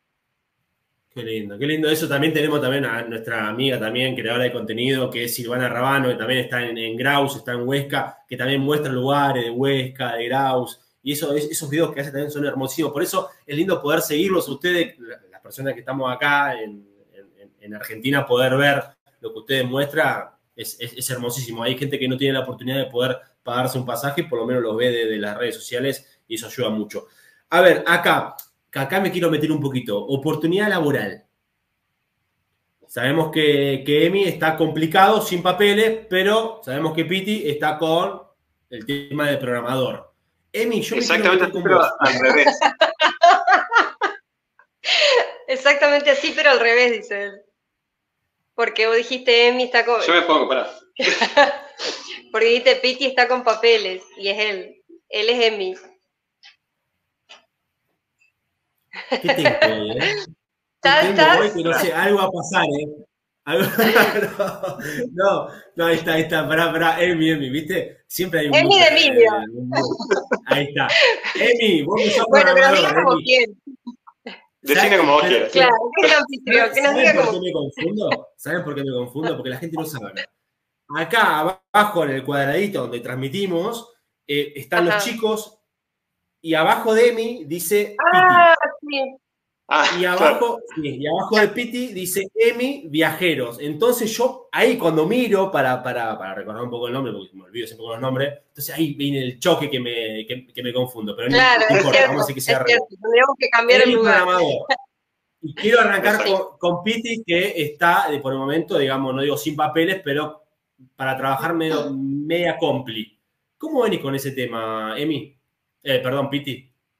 Qué lindo, qué lindo. Eso también tenemos también a nuestra amiga también, creadora de contenido, que es Silvana Rabano, que también está en, en Graus, está en Huesca, que también muestra lugares de Huesca, de Graus. Y eso, esos videos que hace también son hermosísimos. Por eso es lindo poder seguirlos a ustedes, las personas que estamos acá en, en, en Argentina, poder ver lo que ustedes muestran. Es, es, es hermosísimo. Hay gente que no tiene la oportunidad de poder pagarse un pasaje, por lo menos los ve de, de las redes sociales y eso ayuda mucho. A ver, acá, acá me quiero meter un poquito. Oportunidad laboral. Sabemos que, que Emi está complicado, sin papeles, pero sabemos que Piti está con el tema de programador. Emi, yo Exactamente me quiero meter así, pero vos. al revés. Exactamente así, pero al revés, dice él. Porque vos dijiste Emi está con... Yo me pongo, pará. Porque dijiste Piti está con papeles, y es él. Él es Emi. ¿Qué tengo hoy, eh? ¿Qué tengo hoy? Que no sé, algo va a pasar, ¿eh? Algo... no, no, ahí está, ahí está, pará, pará, Emi, Emi, ¿viste? Siempre hay un... Emi de Emilio. Ahí está. Emi, vos me sos bueno, pero programador, diga como Emi. quién. Decime como vos quieras. Claro, que es anfitrión, que nos diga ¿Saben por como... qué me confundo? ¿Saben por qué me confundo? Porque la gente no sabe. Acá abajo en el cuadradito donde transmitimos eh, están Ajá. los chicos y abajo de Emi dice Ah, Piti. sí. Ah, Y abajo, sí, y abajo de Piti dice Emi Viajeros. Entonces yo ahí cuando miro para, para, para recordar un poco el nombre, porque me olvido siempre con los nombres, entonces ahí viene el choque que me, que, que me confundo. Pero Claro, no, no es importa, cierto, vamos a decir que es sea cierto. Tendríamos que cambiar el Emi lugar. programador. Y quiero arrancar Sí. con, con Piti, que está de por el momento, digamos, no digo sin papeles, pero para trabajar medio, media compli. ¿Cómo venís con ese tema, Emi? Eh, perdón, Piti.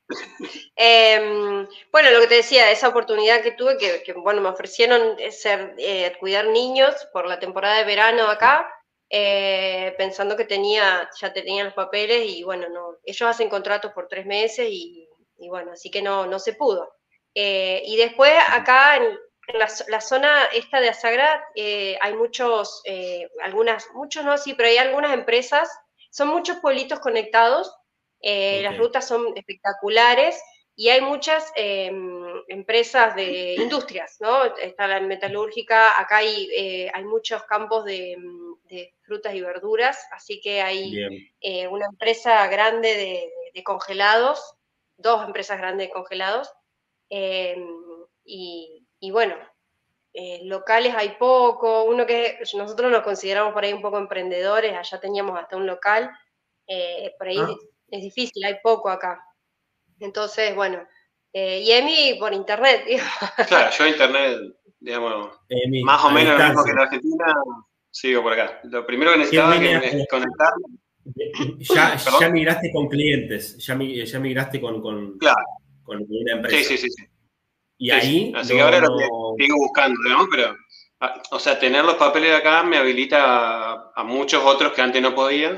Eh, bueno, lo que te decía, esa oportunidad que tuve, que, que bueno, me ofrecieron ser, eh, cuidar niños por la temporada de verano acá, eh, pensando que tenía, ya tenían los papeles y bueno, no, ellos hacen contratos por tres meses y, y bueno, así que no, no se pudo. Eh, y después acá en, en la, la, zona esta de Asagra eh, hay muchos, eh, algunas, muchos no, sí, pero hay algunas empresas, son muchos pueblitos conectados. Eh, okay. Las rutas son espectaculares y hay muchas eh, empresas de industrias, ¿no? Está la metalúrgica, acá hay, eh, hay muchos campos de, de, frutas y verduras, así que hay eh, una empresa grande de, de congelados, dos empresas grandes de congelados, eh, y, y bueno, eh, locales hay poco, uno que nosotros nos consideramos por ahí un poco emprendedores, allá teníamos hasta un local, eh, por ahí... Ah. Es difícil, hay poco acá. Entonces, bueno, eh, y Emi por internet, digo. Claro, yo internet, digamos, Emi, más o menos lo mismo que en Argentina, sigo por acá. Lo primero que necesitaba que es conectarme. Ya, ya migraste con clientes, ya, ya migraste con, con, claro. con una empresa. Sí, sí, sí. sí. Y sí, ahí. Sí. Así no, que ahora lo que sigo buscando, ¿no? Pero, o sea, tener los papeles de acá me habilita a, a muchos otros que antes no podían.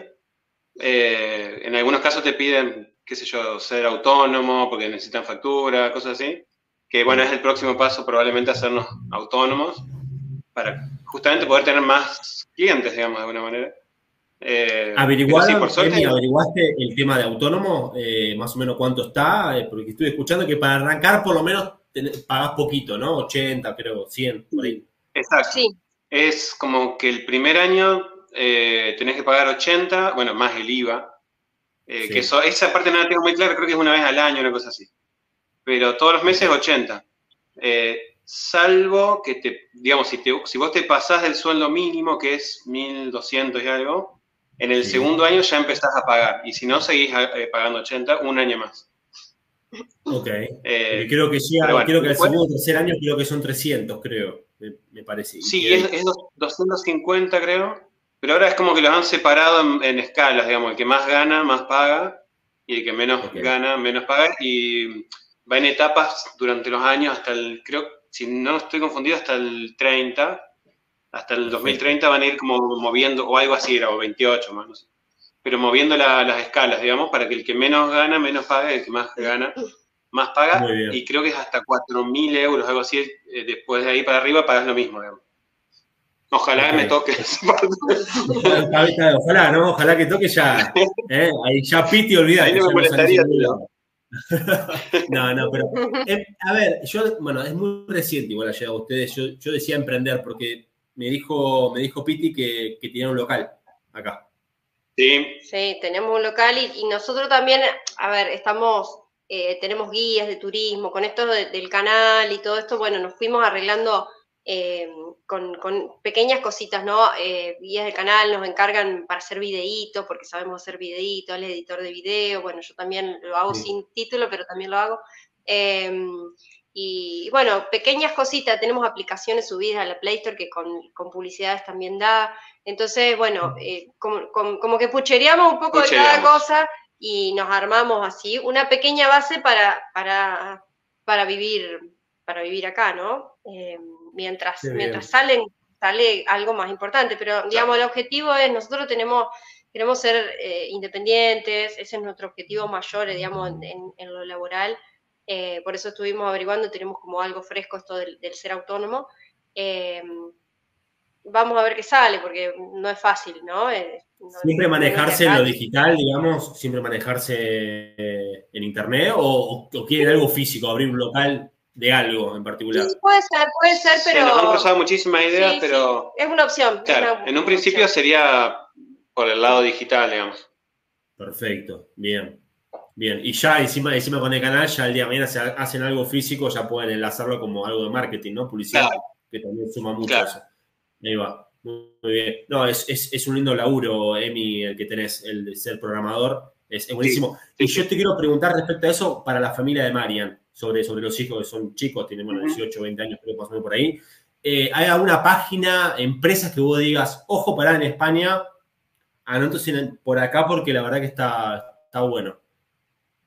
Eh, en algunos casos te piden, qué sé yo, ser autónomo porque necesitan factura, cosas así, que bueno, es el próximo paso probablemente hacernos autónomos para justamente poder tener más clientes, digamos, de alguna manera. Eh, ¿Averiguaron, sí, por suerte, Emi, ¿averiguaste el tema de autónomo? Eh, más o menos cuánto está, eh, porque estuve escuchando que para arrancar por lo menos pagás poquito, ¿no? ochenta, creo, cien, por ahí. Exacto. Sí. Es como que el primer año Eh, tenés que pagar ochenta, bueno, más el I V A, eh, sí. que eso, esa parte no la tengo muy clara, creo que es una vez al año, una cosa así. Pero todos los meses ochenta. Eh, salvo que te, digamos, si, te, si vos te pasás del sueldo mínimo, que es mil doscientos y algo, en el sí. segundo año ya empezás a pagar. Y si no, seguís eh, pagando ochenta un año más. Ok. Eh, creo que sí, bueno, creo que el segundo o tercer año creo que son trescientos, creo, me, me parece. Sí, es, es doscientos cincuenta, creo. Pero ahora es como que los han separado en, en escalas, digamos, el que más gana, más paga, y el que menos okay. gana, menos paga, y va en etapas durante los años hasta el, creo, si no estoy confundido, hasta el treinta, hasta el dos mil treinta van a ir como moviendo, o algo así era, o veintiocho más, no sé, pero moviendo la, las escalas, digamos, para que el que menos gana, menos paga, y el que más gana, más paga, y creo que es hasta cuatro mil euros, algo así, eh, después de ahí para arriba pagas lo mismo, digamos. Ojalá okay. me toque. Ojalá, ¿no? Ojalá que toque ya. ¿eh? Ahí ya Piti olvida. Ahí no me molestaría. No, no, pero. Eh, a ver, yo, bueno, es muy reciente igual ha llegado a ustedes. Yo, yo decía emprender porque me dijo, me dijo Piti que, que tenía un local acá. Sí. Sí, tenemos un local y, y nosotros también, a ver, estamos, eh, tenemos guías de turismo, con esto de, del canal y todo esto, bueno, nos fuimos arreglando. Eh, con, con pequeñas cositas, ¿no? Eh, guías del canal nos encargan para hacer videitos, porque sabemos hacer videitos, el editor de video, bueno, yo también lo hago sí. sin título, pero también lo hago. Eh, y bueno, pequeñas cositas, tenemos aplicaciones subidas a la Play Store que con, con publicidades también da. Entonces, bueno, eh, como, como, como que puchereamos un poco puchereamos. de cada cosa y nos armamos así una pequeña base para, para, para, vivir, para vivir acá, ¿no? Eh, mientras, mientras salen, sale algo más importante, pero digamos, el objetivo es, nosotros tenemos, queremos ser eh, independientes, ese es nuestro objetivo mayor, digamos, en, en, en lo laboral, eh, por eso estuvimos averiguando, tenemos como algo fresco esto del, del ser autónomo, eh, vamos a ver qué sale, porque no es fácil, ¿no? Eh, no ¿Siempre manejarse en lo digital, digamos, siempre manejarse en internet, o, o quieren algo físico, abrir un local de algo en particular? Sí, puede ser, puede ser, pero... Sí, nos han cruzado muchísimas ideas, sí, pero... Sí. Es una opción. Claro, una, en un principio opción. sería por el lado digital, digamos. Perfecto, bien. Bien, y ya encima, encima con el canal, ya el día de mañana se hacen algo físico, ya pueden enlazarlo como algo de marketing, ¿no? Publicidad, claro. que también suma mucho claro. eso. Ahí va, muy bien. No, es, es, es un lindo laburo, Emi, el que tenés, el de ser programador, es, es buenísimo. Sí, sí, y yo sí. te quiero preguntar respecto a eso para la familia de Marian, sobre, sobre los hijos que son chicos, tienen bueno, dieciocho, veinte años, creo que más o menos por ahí. Eh, ¿Hay alguna página, empresas que vos digas, ojo, pará en España, anoto por acá porque la verdad que está, está bueno?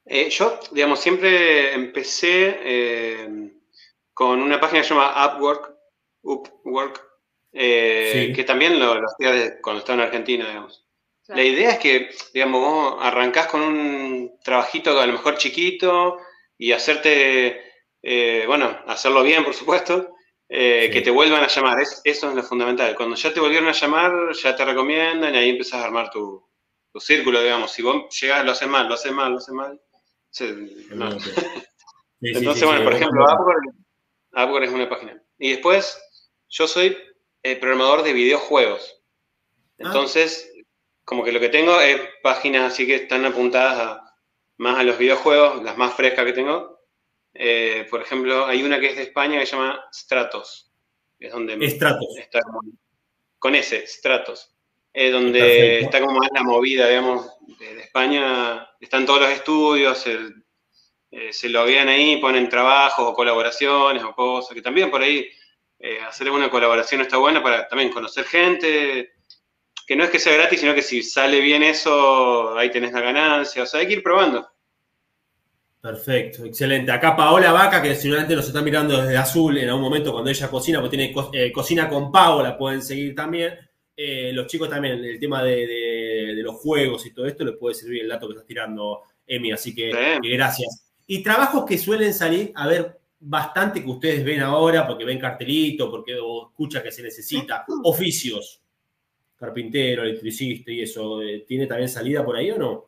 Eh, yo, digamos, siempre empecé eh, con una página que se llama Upwork, Upwork eh, sí. que también lo, lo hacía desde cuando estaba en Argentina, digamos. Claro. La idea es que, digamos, vos arrancás con un trabajito a lo mejor chiquito y hacerte, eh, bueno, hacerlo bien, por supuesto, eh, sí. que te vuelvan a llamar. Es, eso es lo fundamental. Cuando ya te volvieron a llamar, ya te recomiendan y ahí empiezas a armar tu, tu círculo, digamos. Si vos llegás, lo haces mal, lo haces mal, lo haces mal. Sí, no. sí, Entonces, sí, bueno, sí, por ejemplo, Upwork, Upwork es una página. Y después, yo soy eh, programador de videojuegos. Entonces, ah. como que lo que tengo es páginas así que están apuntadas a, más a los videojuegos, las más frescas que tengo. Eh, por ejemplo, hay una que es de España que se llama Stratos. Es donde Stratos. Está como, con ese, Stratos. Eh, donde Perfecto. Está como más la movida, digamos, de, de España. Están todos los estudios, el, eh, se loguean ahí, ponen trabajos o colaboraciones o cosas, que también por ahí eh, hacer alguna colaboración está buena para también conocer gente, que no es que sea gratis, sino que si sale bien eso, ahí tenés la ganancia, o sea, hay que ir probando. Perfecto, excelente. Acá Paola Vaca, que seguramente nos está mirando desde Azul en algún momento cuando ella cocina, porque tiene co eh, Cocina con Pau, la pueden seguir también. Eh, los chicos también, el tema de, de, de los juegos y todo esto, les puede servir el dato que estás tirando, Emi, así que, que gracias. Y trabajos que suelen salir, a ver, bastante que ustedes ven ahora, porque ven cartelito, porque o escucha que se necesita, oficios, carpintero, electricista y eso, ¿tiene también salida por ahí o no?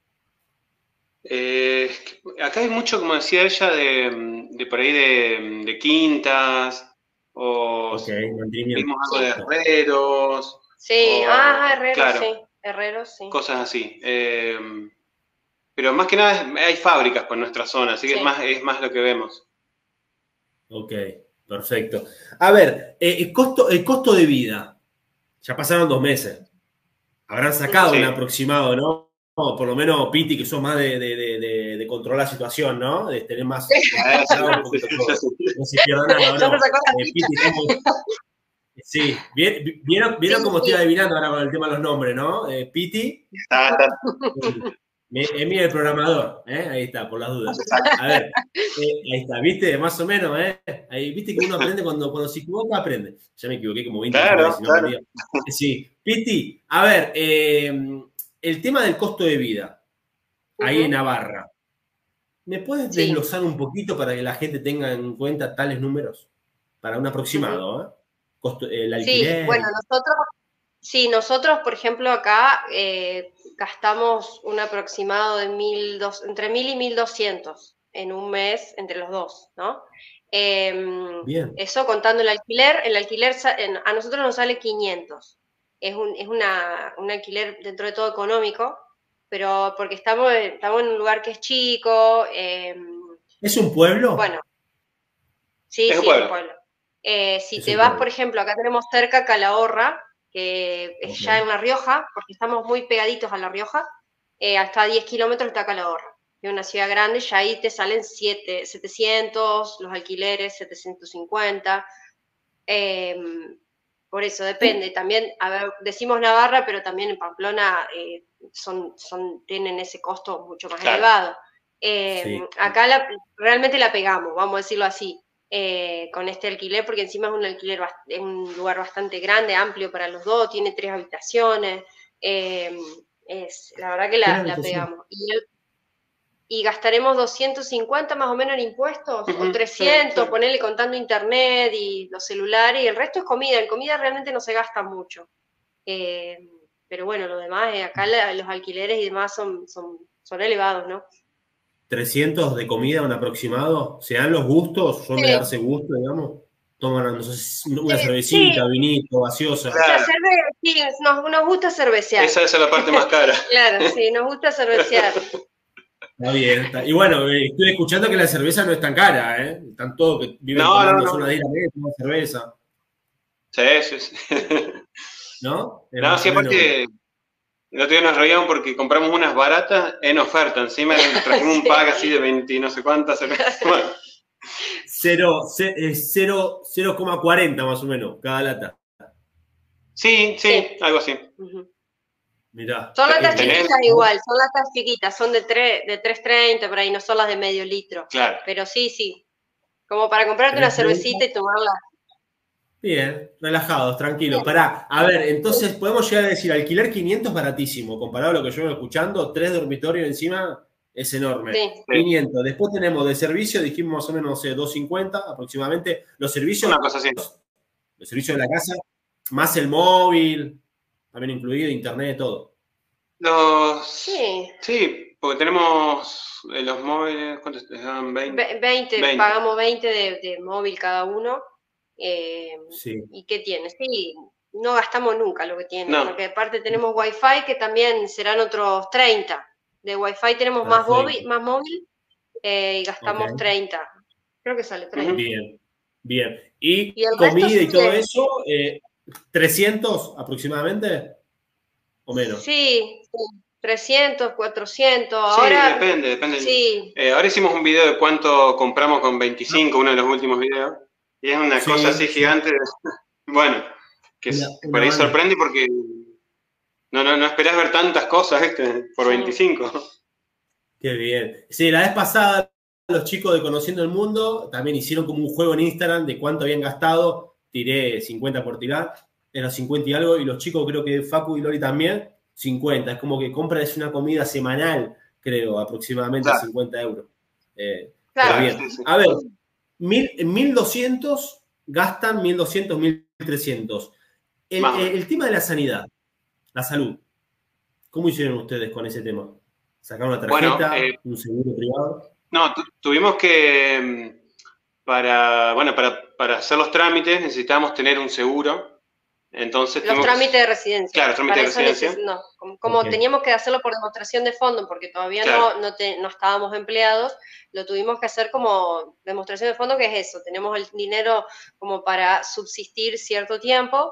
Eh, acá hay mucho, como decía ella, de, de por ahí de, de quintas, o okay, vimos algo de herreros. Sí, o, ah, herreros, claro, sí, herreros, sí. Cosas así. Eh, pero más que nada es, hay fábricas por nuestra zona, así que sí. es, más, es más lo que vemos. Ok, perfecto. A ver, eh, el, costo, el costo de vida. Ya pasaron dos meses. Habrán sacado sí. un aproximado, ¿no? No, por lo menos, Piti, que sos más de, de, de, de, de controlar la situación, ¿no? De tener más... De un poquito todo. No se pierda nada, ¿no? Eh, Piti, ¿cómo? Sí, ¿vieron, vieron sí, cómo sí. estoy adivinando ahora con el tema de los nombres, ¿no? Eh, Piti. Emi el programador, ¿eh? Ahí está, por las dudas. A ver, eh, ahí está, ¿viste? Más o menos, ¿eh? Ahí, ¿viste que uno aprende cuando, cuando se equivoca, aprende? Ya me equivoqué como veinte claro, veces, si no claro. aprendía. Sí, Piti, a ver, eh, el tema del costo de vida, ahí uh-huh. en Navarra, ¿me puedes sí. desglosar un poquito para que la gente tenga en cuenta tales números? Para un aproximado, uh-huh. ¿eh? Costo, el alquiler. Sí, bueno, nosotros, sí, nosotros, por ejemplo, acá eh, gastamos un aproximado de mil dos, entre mil y mil doscientos en un mes entre los dos, ¿no? Eh, Bien. Eso contando el alquiler, el alquiler a nosotros nos sale quinientos. Es un, es una, un alquiler dentro de todo económico, pero porque estamos, estamos en un lugar que es chico. Eh, ¿Es un pueblo? Bueno, sí, es sí, un pueblo. es un pueblo. Eh, si es te vas, pueblo. por ejemplo, acá tenemos cerca Calahorra, que es okay. ya en La Rioja, porque estamos muy pegaditos a La Rioja, eh, hasta diez kilómetros está Calahorra. Es una ciudad grande, ya ahí te salen siete, setecientos, los alquileres, setecientos cincuenta. Eh, por eso depende. También, a ver, decimos Navarra, pero también en Pamplona eh, son, son, tienen ese costo mucho más claro. elevado. Eh, sí. Acá la, realmente la pegamos, vamos a decirlo así. Eh, con este alquiler, porque encima es un alquiler, es un lugar bastante grande, amplio para los dos, tiene tres habitaciones, eh, es, la verdad que la, la pegamos. Y, y gastaremos doscientos cincuenta más o menos en impuestos, uh-huh, o trescientos, sí, sí. Ponerle contando internet y los celulares, y el resto es comida, en comida realmente no se gasta mucho. Eh, pero bueno, lo demás, eh, acá la, los alquileres y demás son, son, son elevados, ¿no? trescientos de comida, un aproximado. ¿Se dan los gustos? ¿Son sí. de darse gusto, digamos? Toman, no sé, una sí, cervecita, sí. vinito, gaseosa. Claro. Cerve sí, nos, nos gusta cervecear. Esa es la parte más cara. Claro, sí, nos gusta cervecear. Está bien. Está. Y bueno, eh, estoy escuchando que la cerveza no es tan cara, ¿eh? Están todos que viven no, tomando no, no. una día toman cerveza. Sí, sí, sí. ¿No? Es no, sí, aparte... El otro día nos reíamos porque compramos unas baratas en oferta. Encima trajimos un pack así de veinte no sé cuántas. Bueno. cero coma cuarenta más o menos cada lata. Sí, sí, sí, algo así. Uh-huh. Mirá. Son latas chiquitas igual, son latas chiquitas, son de tres de tres treinta por ahí, no son las de medio litro. Claro. Pero sí, sí. Como para comprarte una cervecita y tomarla. Bien, relajados, tranquilos. Pará, a ver, entonces podemos llegar a decir, alquiler quinientos baratísimo, comparado a lo que yo vengo escuchando, tres dormitorios encima es enorme. Sí. quinientos. Después tenemos de servicio, dijimos más o menos, no sé, doscientos cincuenta aproximadamente. Los servicios, una cosa así. Los servicios de la casa, más el móvil, también incluido, internet, todo. Los... Sí. Sí, porque tenemos los móviles, ¿cuántos eran? veinte. veinte, veinte. Pagamos veinte de, de móvil cada uno. Eh, sí. ¿Y qué tiene? Sí, no gastamos nunca lo que tiene, no. Porque aparte tenemos Wi-Fi que también serán otros treinta. De Wi-Fi tenemos más móvil, más móvil eh, y gastamos okay. treinta. Creo que sale treinta. Bien, bien. ¿Y, ¿Y comida y todo que... eso? Eh, ¿trescientos aproximadamente? ¿O menos? Sí, trescientos, cuatrocientos. Ahora, sí, depende, depende. Sí. Eh, ahora hicimos un video de cuánto compramos con veinticinco, uno de los últimos videos. Y es una sí, cosa así sí. gigante. Bueno, que una, una por ahí banda. Sorprende porque no, no, no esperás ver tantas cosas este, por sí. veinticinco. Qué bien. Sí, la vez pasada los chicos de Conociendo el Mundo también hicieron como un juego en Instagram de cuánto habían gastado. Tiré cincuenta por tirar, era cincuenta y algo. Y los chicos, creo que Facu y Lori también, cincuenta. Es como que compran una comida semanal, creo, aproximadamente claro. cincuenta euros. Eh, claro, bien. Sí, sí. A ver. mil doscientos gastan mil doscientos, mil trescientos. El, el, el tema de la sanidad, la salud, ¿cómo hicieron ustedes con ese tema? ¿Sacaron una tarjeta, bueno, eh, un seguro privado? No, tu, tuvimos que, para, bueno, para, para hacer los trámites necesitábamos tener un seguro. Entonces, los trámites de residencia. Claro, trámites de residencia. Neces no, como, como okay. teníamos que hacerlo por demostración de fondo, porque todavía claro. no, no, te, no estábamos empleados, lo tuvimos que hacer como demostración de fondo, que es eso, tenemos el dinero como para subsistir cierto tiempo,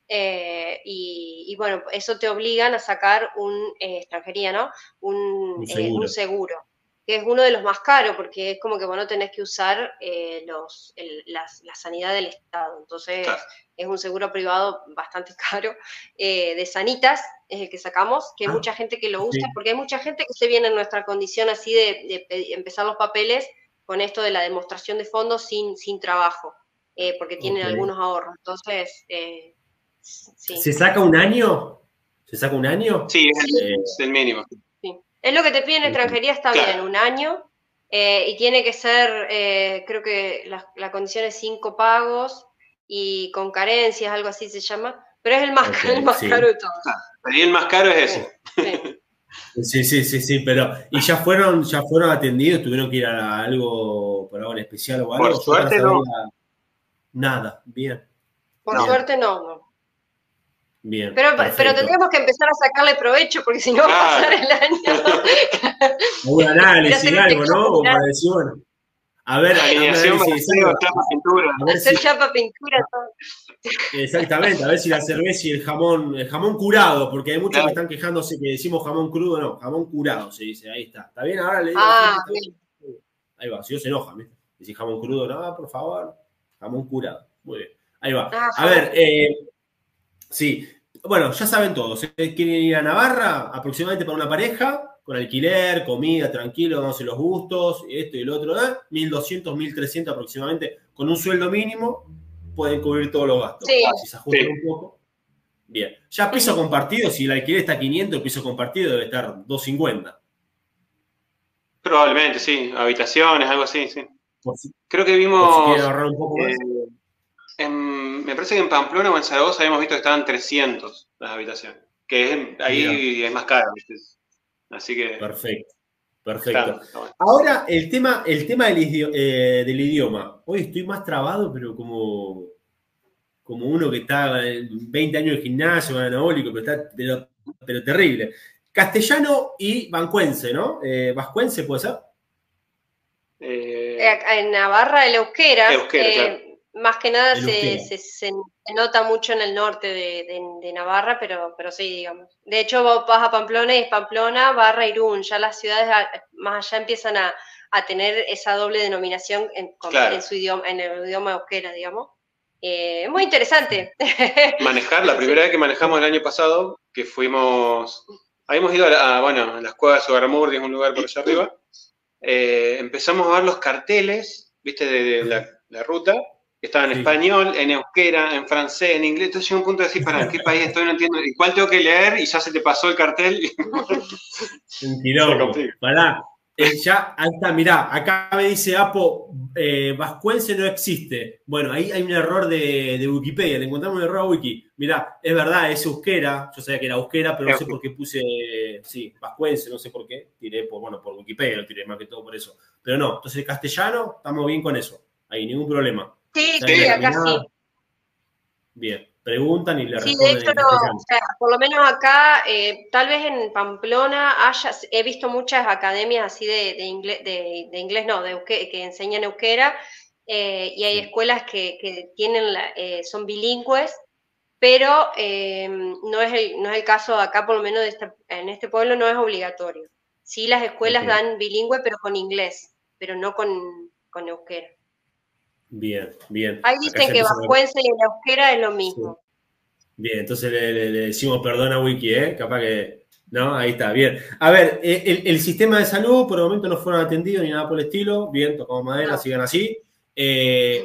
eh, y, y bueno, eso te obligan a sacar un, eh, extranjería, ¿no? Un, un, seguro. Eh, un seguro, que es uno de los más caros, porque es como que bueno, tenés que usar eh, los, el, la, la sanidad del Estado, entonces... Claro. Es un seguro privado bastante caro, eh, de Sanitas, es el que sacamos, que hay ah, mucha gente que lo usa, sí. porque hay mucha gente que se viene en nuestra condición así de, de empezar los papeles con esto de la demostración de fondos sin, sin trabajo, eh, porque tienen okay. algunos ahorros. Entonces, eh, sí. ¿Se saca un año? ¿Se saca un año? Sí, es el, eh, es el mínimo. Sí. Es lo que te piden en extranjería, está claro. bien, un año, eh, y tiene que ser, eh, creo que la, la condición es cinco pagos, y con carencias, algo así se llama, pero es el más, okay, el más sí. caro de todo. Y el más caro es ese. Sí. sí, sí, sí, sí, pero ¿y ya fueron, ya fueron atendidos? ¿Tuvieron que ir a algo, por algo en especial o algo? Por suerte no. La... Nada, bien. Por bien. suerte no, no. Bien, pero, pero tendríamos que empezar a sacarle provecho, porque si no va a pasar el año. Un análisis, algo, ¿no? O para decir, bueno... A ver, alineación, a ver si, vacío, chapa, pintura. A ver hacer si, chapa, pintura, todo. Exactamente, a ver si la cerveza y el jamón, el jamón curado, porque hay muchos claro. que están quejándose que decimos jamón crudo, no, jamón curado se dice, ahí está. ¿Está bien? Ahora le digo. Ah, bien. Ahí va, si no se enoja, ¿viste? Decís jamón crudo, no, por favor, jamón curado. Muy bien, ahí va. Ah, a ver, eh, sí, bueno, ya saben todos, ¿eh? Quieren ir a Navarra, aproximadamente para una pareja, con alquiler, comida, tranquilo, dándose los gustos, esto y el otro, ¿eh? mil doscientos, mil trescientos aproximadamente, con un sueldo mínimo, pueden cubrir todos los gastos. Sí. Si se ajustan sí. un poco. Bien. Ya piso uh-huh. compartido, si el alquiler está a quinientos, el piso compartido debe estar doscientos cincuenta. Probablemente, sí. Habitaciones, algo así, sí. Si, Creo que vimos... Si quieren ahorrar un poco más. Eh, en, me parece que en Pamplona o en Zaragoza habíamos visto que estaban trescientos las habitaciones. Que es, ahí Mira. es más caro, ¿viste? Así que... Perfecto, perfecto. Está, está bueno. Ahora, el tema, el tema del, idioma, eh, del idioma. Hoy estoy más trabado, pero como, como uno que está veinte años de gimnasio, anabólico, pero, está, pero, pero terrible. Castellano y vancuense, ¿no? Eh, ¿Vascuense puede ser? Eh, en Navarra, el euskera. euskera eh, claro. Más que nada se, se, se nota mucho en el norte de, de, de Navarra, pero, pero sí, digamos. De hecho, vos vas a Pamplona y es Pamplona, Barra, Irún. Ya las ciudades más allá empiezan a, a tener esa doble denominación en, claro. en, su idioma, en el idioma euskera, digamos. Eh, muy interesante. Manejar, la primera sí. vez que manejamos el año pasado, que fuimos, habíamos ido a, la, a, bueno, a las cuevas de Sogarramurdi, es un lugar por allá arriba, eh, empezamos a ver los carteles, viste, de, de la, la ruta, que estaban en sí. español, en euskera, en francés, en inglés. Entonces llega un punto de decir, ¿para en qué país estoy? No entiendo. ¿Y cuál tengo que leer? Y ya se te pasó el cartel. Un quilombo. Pará. Eh, ya, ahí está, mirá, acá me dice Apo, eh, vascuense no existe. Bueno, ahí hay un error de, de Wikipedia, le encontramos un error a Wiki. Mirá, es verdad, es euskera, yo sabía que era euskera, pero no sé por qué puse, sí, vascuense, no sé por qué. Tiré por, bueno, por Wikipedia, lo tiré más que todo por eso. Pero no, entonces castellano, estamos bien con eso. Ahí, ningún problema. Sí, sí, acá sí. Bien, preguntan y le sí, responden. Sí, de hecho, no, o sea, por lo menos acá, eh, tal vez en Pamplona haya, he visto muchas academias así de, de, inglés, de, de inglés, no, de euske, que enseñan euskera, eh, y hay sí. escuelas que, que tienen la, eh, son bilingües, pero eh, no, es el, no es el caso acá, por lo menos de esta, en este pueblo no es obligatorio. Sí, las escuelas okay. dan bilingüe, pero con inglés, pero no con, con euskera. Bien, bien. Ahí dicen que vascuense y en euskera es lo mismo. Sí. Bien, entonces le, le, le decimos perdón a Wiki, ¿eh? Capaz que... No, ahí está, bien. A ver, el, el sistema de salud por el momento no fueron atendidos ni nada por el estilo. Bien, tocamos madera, no. sigan así. Eh,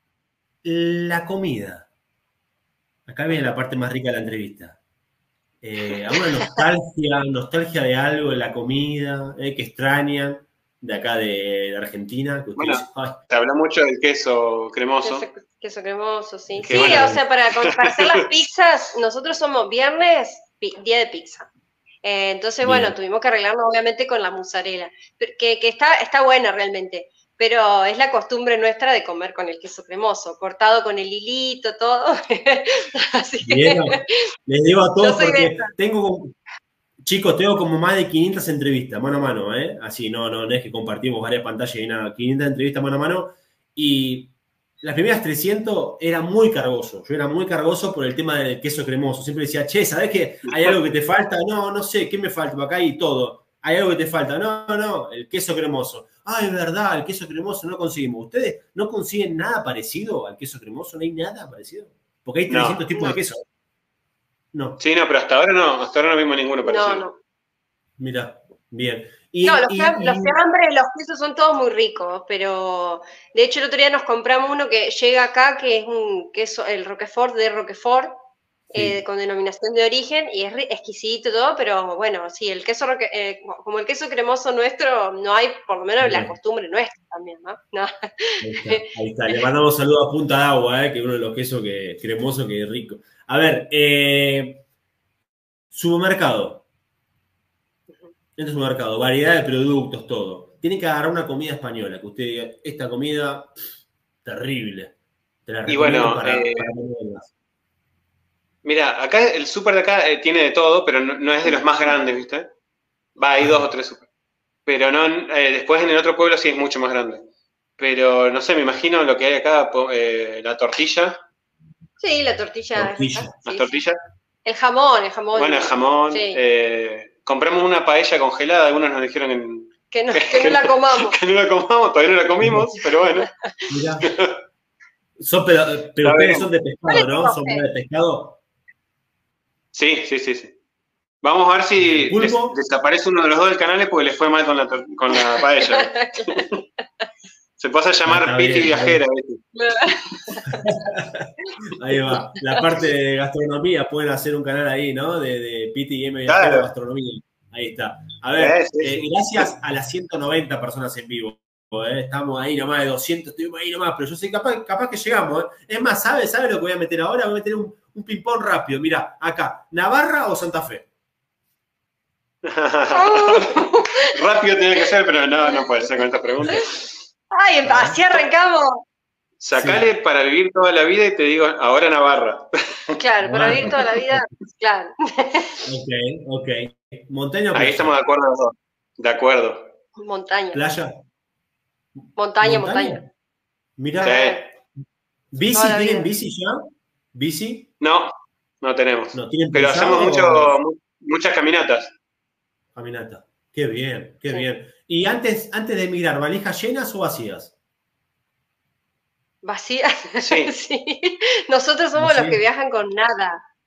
la comida. Acá viene la parte más rica de la entrevista. Eh, ¿Alguna nostalgia, nostalgia de algo de la comida eh, que extrañan? De acá de, de Argentina. Que bueno, se habla mucho del queso cremoso. Queso, queso cremoso, sí. Que sí, bueno, o sea, para, para hacer las pizzas, nosotros somos viernes, día de pizza. Eh, entonces, bien. Bueno, tuvimos que arreglarnos obviamente con la mozzarella, que, que está, está buena realmente, pero es la costumbre nuestra de comer con el queso cremoso, cortado con el hilito, todo. Así bien, que, les digo a todos porque tengo... Chicos, tengo como más de quinientas entrevistas mano a mano, ¿eh? Así, no, no, no es que compartimos varias pantallas y nada, quinientas entrevistas mano a mano. Y las primeras trescientas era muy cargoso. Yo era muy cargoso por el tema del queso cremoso. Siempre decía, che, ¿sabés que hay algo que te falta? No, no sé, ¿qué me falta? Acá hay todo. Hay algo que te falta. No, no, el queso cremoso. Ah, es verdad, el queso cremoso no conseguimos. ¿Ustedes no consiguen nada parecido al queso cremoso? ¿No hay nada parecido? Porque hay trescientos no, tipos no. de queso. No. Sí, no, pero hasta ahora no, hasta ahora no vimos ninguno parecido. No, no. Mira, bien. Y, no, los, y, fiambres, y... los fiambres, los quesos son todos muy ricos, pero de hecho el otro día nos compramos uno que llega acá, que es un queso, el Roquefort de Roquefort, sí. eh, con denominación de origen, y es exquisito y todo, pero bueno, sí, el queso, eh, como el queso cremoso nuestro, no hay, por lo menos bien. La costumbre nuestra también, ¿no? no. Ahí está, ahí está. Le mandamos saludos a Punta de Agua, eh, que es uno de los quesos que, cremosos que es rico. A ver, eh, supermercado. Este es un mercado, variedad de productos, todo. Tienen que agarrar una comida española, que usted diga, esta comida, terrible. Te la recomiendo y bueno, para, eh, para comerlas. Mira, acá el súper de acá eh, tiene de todo, pero no, no es de los más grandes, ¿viste? Va, hay ah. dos o tres súper. Pero no, eh, después en el otro pueblo sí es mucho más grande. Pero no sé, me imagino lo que hay acá, eh, la tortilla. Sí, la tortilla. tortilla. Las sí, tortillas. Sí. El jamón, el jamón. Bueno, el jamón. Sí. Eh, compramos una paella congelada, algunos nos dijeron en, que, no, que, que no la comamos. Que no la comamos, todavía no la comimos, pero bueno. Mirá. Son, pero pero ustedes son de pescado, ¿no? ¿Son de pescado? Sí, sí, sí, sí. Vamos a ver si des, desaparece uno de los dos del canal porque les fue mal con la, con la paella. Se pasa a llamar ah, Piti Viajera. Ahí va. La parte de gastronomía, pueden hacer un canal ahí, ¿no? De, de Piti y M Viajera claro. Gastronomía. Ahí está. A ver, sí, sí, eh, sí. gracias a las ciento noventa personas en vivo. ¿eh? Estamos ahí nomás de doscientos, estuvimos ahí nomás, pero yo sé capaz, capaz que llegamos. ¿eh? Es más, ¿sabe, ¿sabe lo que voy a meter ahora? Voy a meter un, un ping-pong rápido. Mirá, acá, ¿Navarra o Santa Fe? Rápido tiene que ser, pero no, no puede ser con esta pregunta. Ay, así arrancamos. Sacale sí. para vivir toda la vida y te digo, ahora Navarra. Claro, para vivir toda la vida, claro. Ok, ok. ¿Montaña o playa? Ahí estamos de acuerdo los dos. De acuerdo. Montaña. ¿Playa? Montaña, montaña. montaña. Mirá. Sí. ¿Bici? ¿Tienen vida. bici ya? ¿Bici? No, no tenemos. ¿No tienen Pero hacemos mucho, o... muchas caminatas. Caminata. Qué bien, qué sí. bien. Y antes, antes de emigrar, ¿valijas llenas o vacías? ¿Vacías? Sí. sí. Nosotros somos ¿Vacías? los que viajan con nada.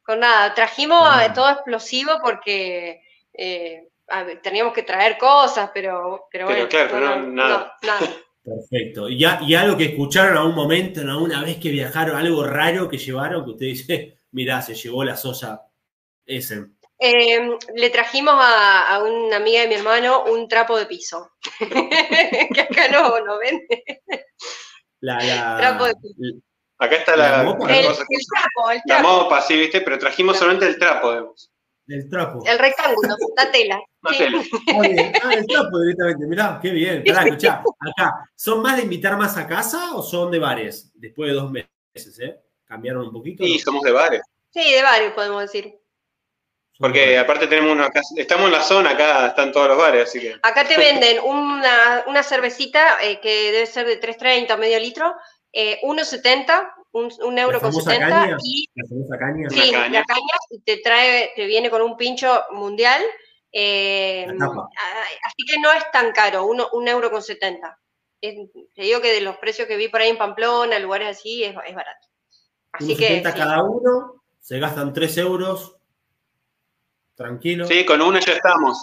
con nada. Trajimos ah. todo explosivo porque eh, ver, teníamos que traer cosas, pero, pero, pero bueno. Claro, no, pero no, nada. No, nada. Perfecto. ¿Y, ya, ¿Y algo que escucharon a un momento, en alguna vez que viajaron, algo raro que llevaron, que usted dice, mirá, se llevó la soya ese? Eh, le trajimos a, a una amiga de mi hermano un trapo de piso, que acá no, no vende. La, la, trapo de piso. Acá está la, la, mopa, el, ¿no? el trapo, el la trapo. mopa, sí, viste, pero trajimos claro. solamente el trapo. Digamos. El trapo. El rectángulo, la tela. La sí. tela. Oye, ah, el trapo directamente, mirá, qué bien. Pará, escuchá, acá, ¿son más de invitar más a casa o son de bares? Después de dos meses, ¿eh? ¿Cambiaron un poquito? Sí, ¿no? somos de bares. Sí, de bares podemos decir. Porque aparte tenemos una casa, estamos en la zona, acá están todos los bares, así que... Acá te venden una, una cervecita eh, que debe ser de tres treinta, medio litro, eh, uno setenta, un, un euro con setenta. Caña, y, la famosa caña. Sí, caña. la caña, y te trae, te viene con un pincho mundial, eh, así que no es tan caro, uno, un euro con setenta. Es, te digo que de los precios que vi por ahí en Pamplona, lugares así, es, es barato. Así que, setenta sí. cada uno, se gastan tres euros. Tranquilo. Sí, con una ya estamos.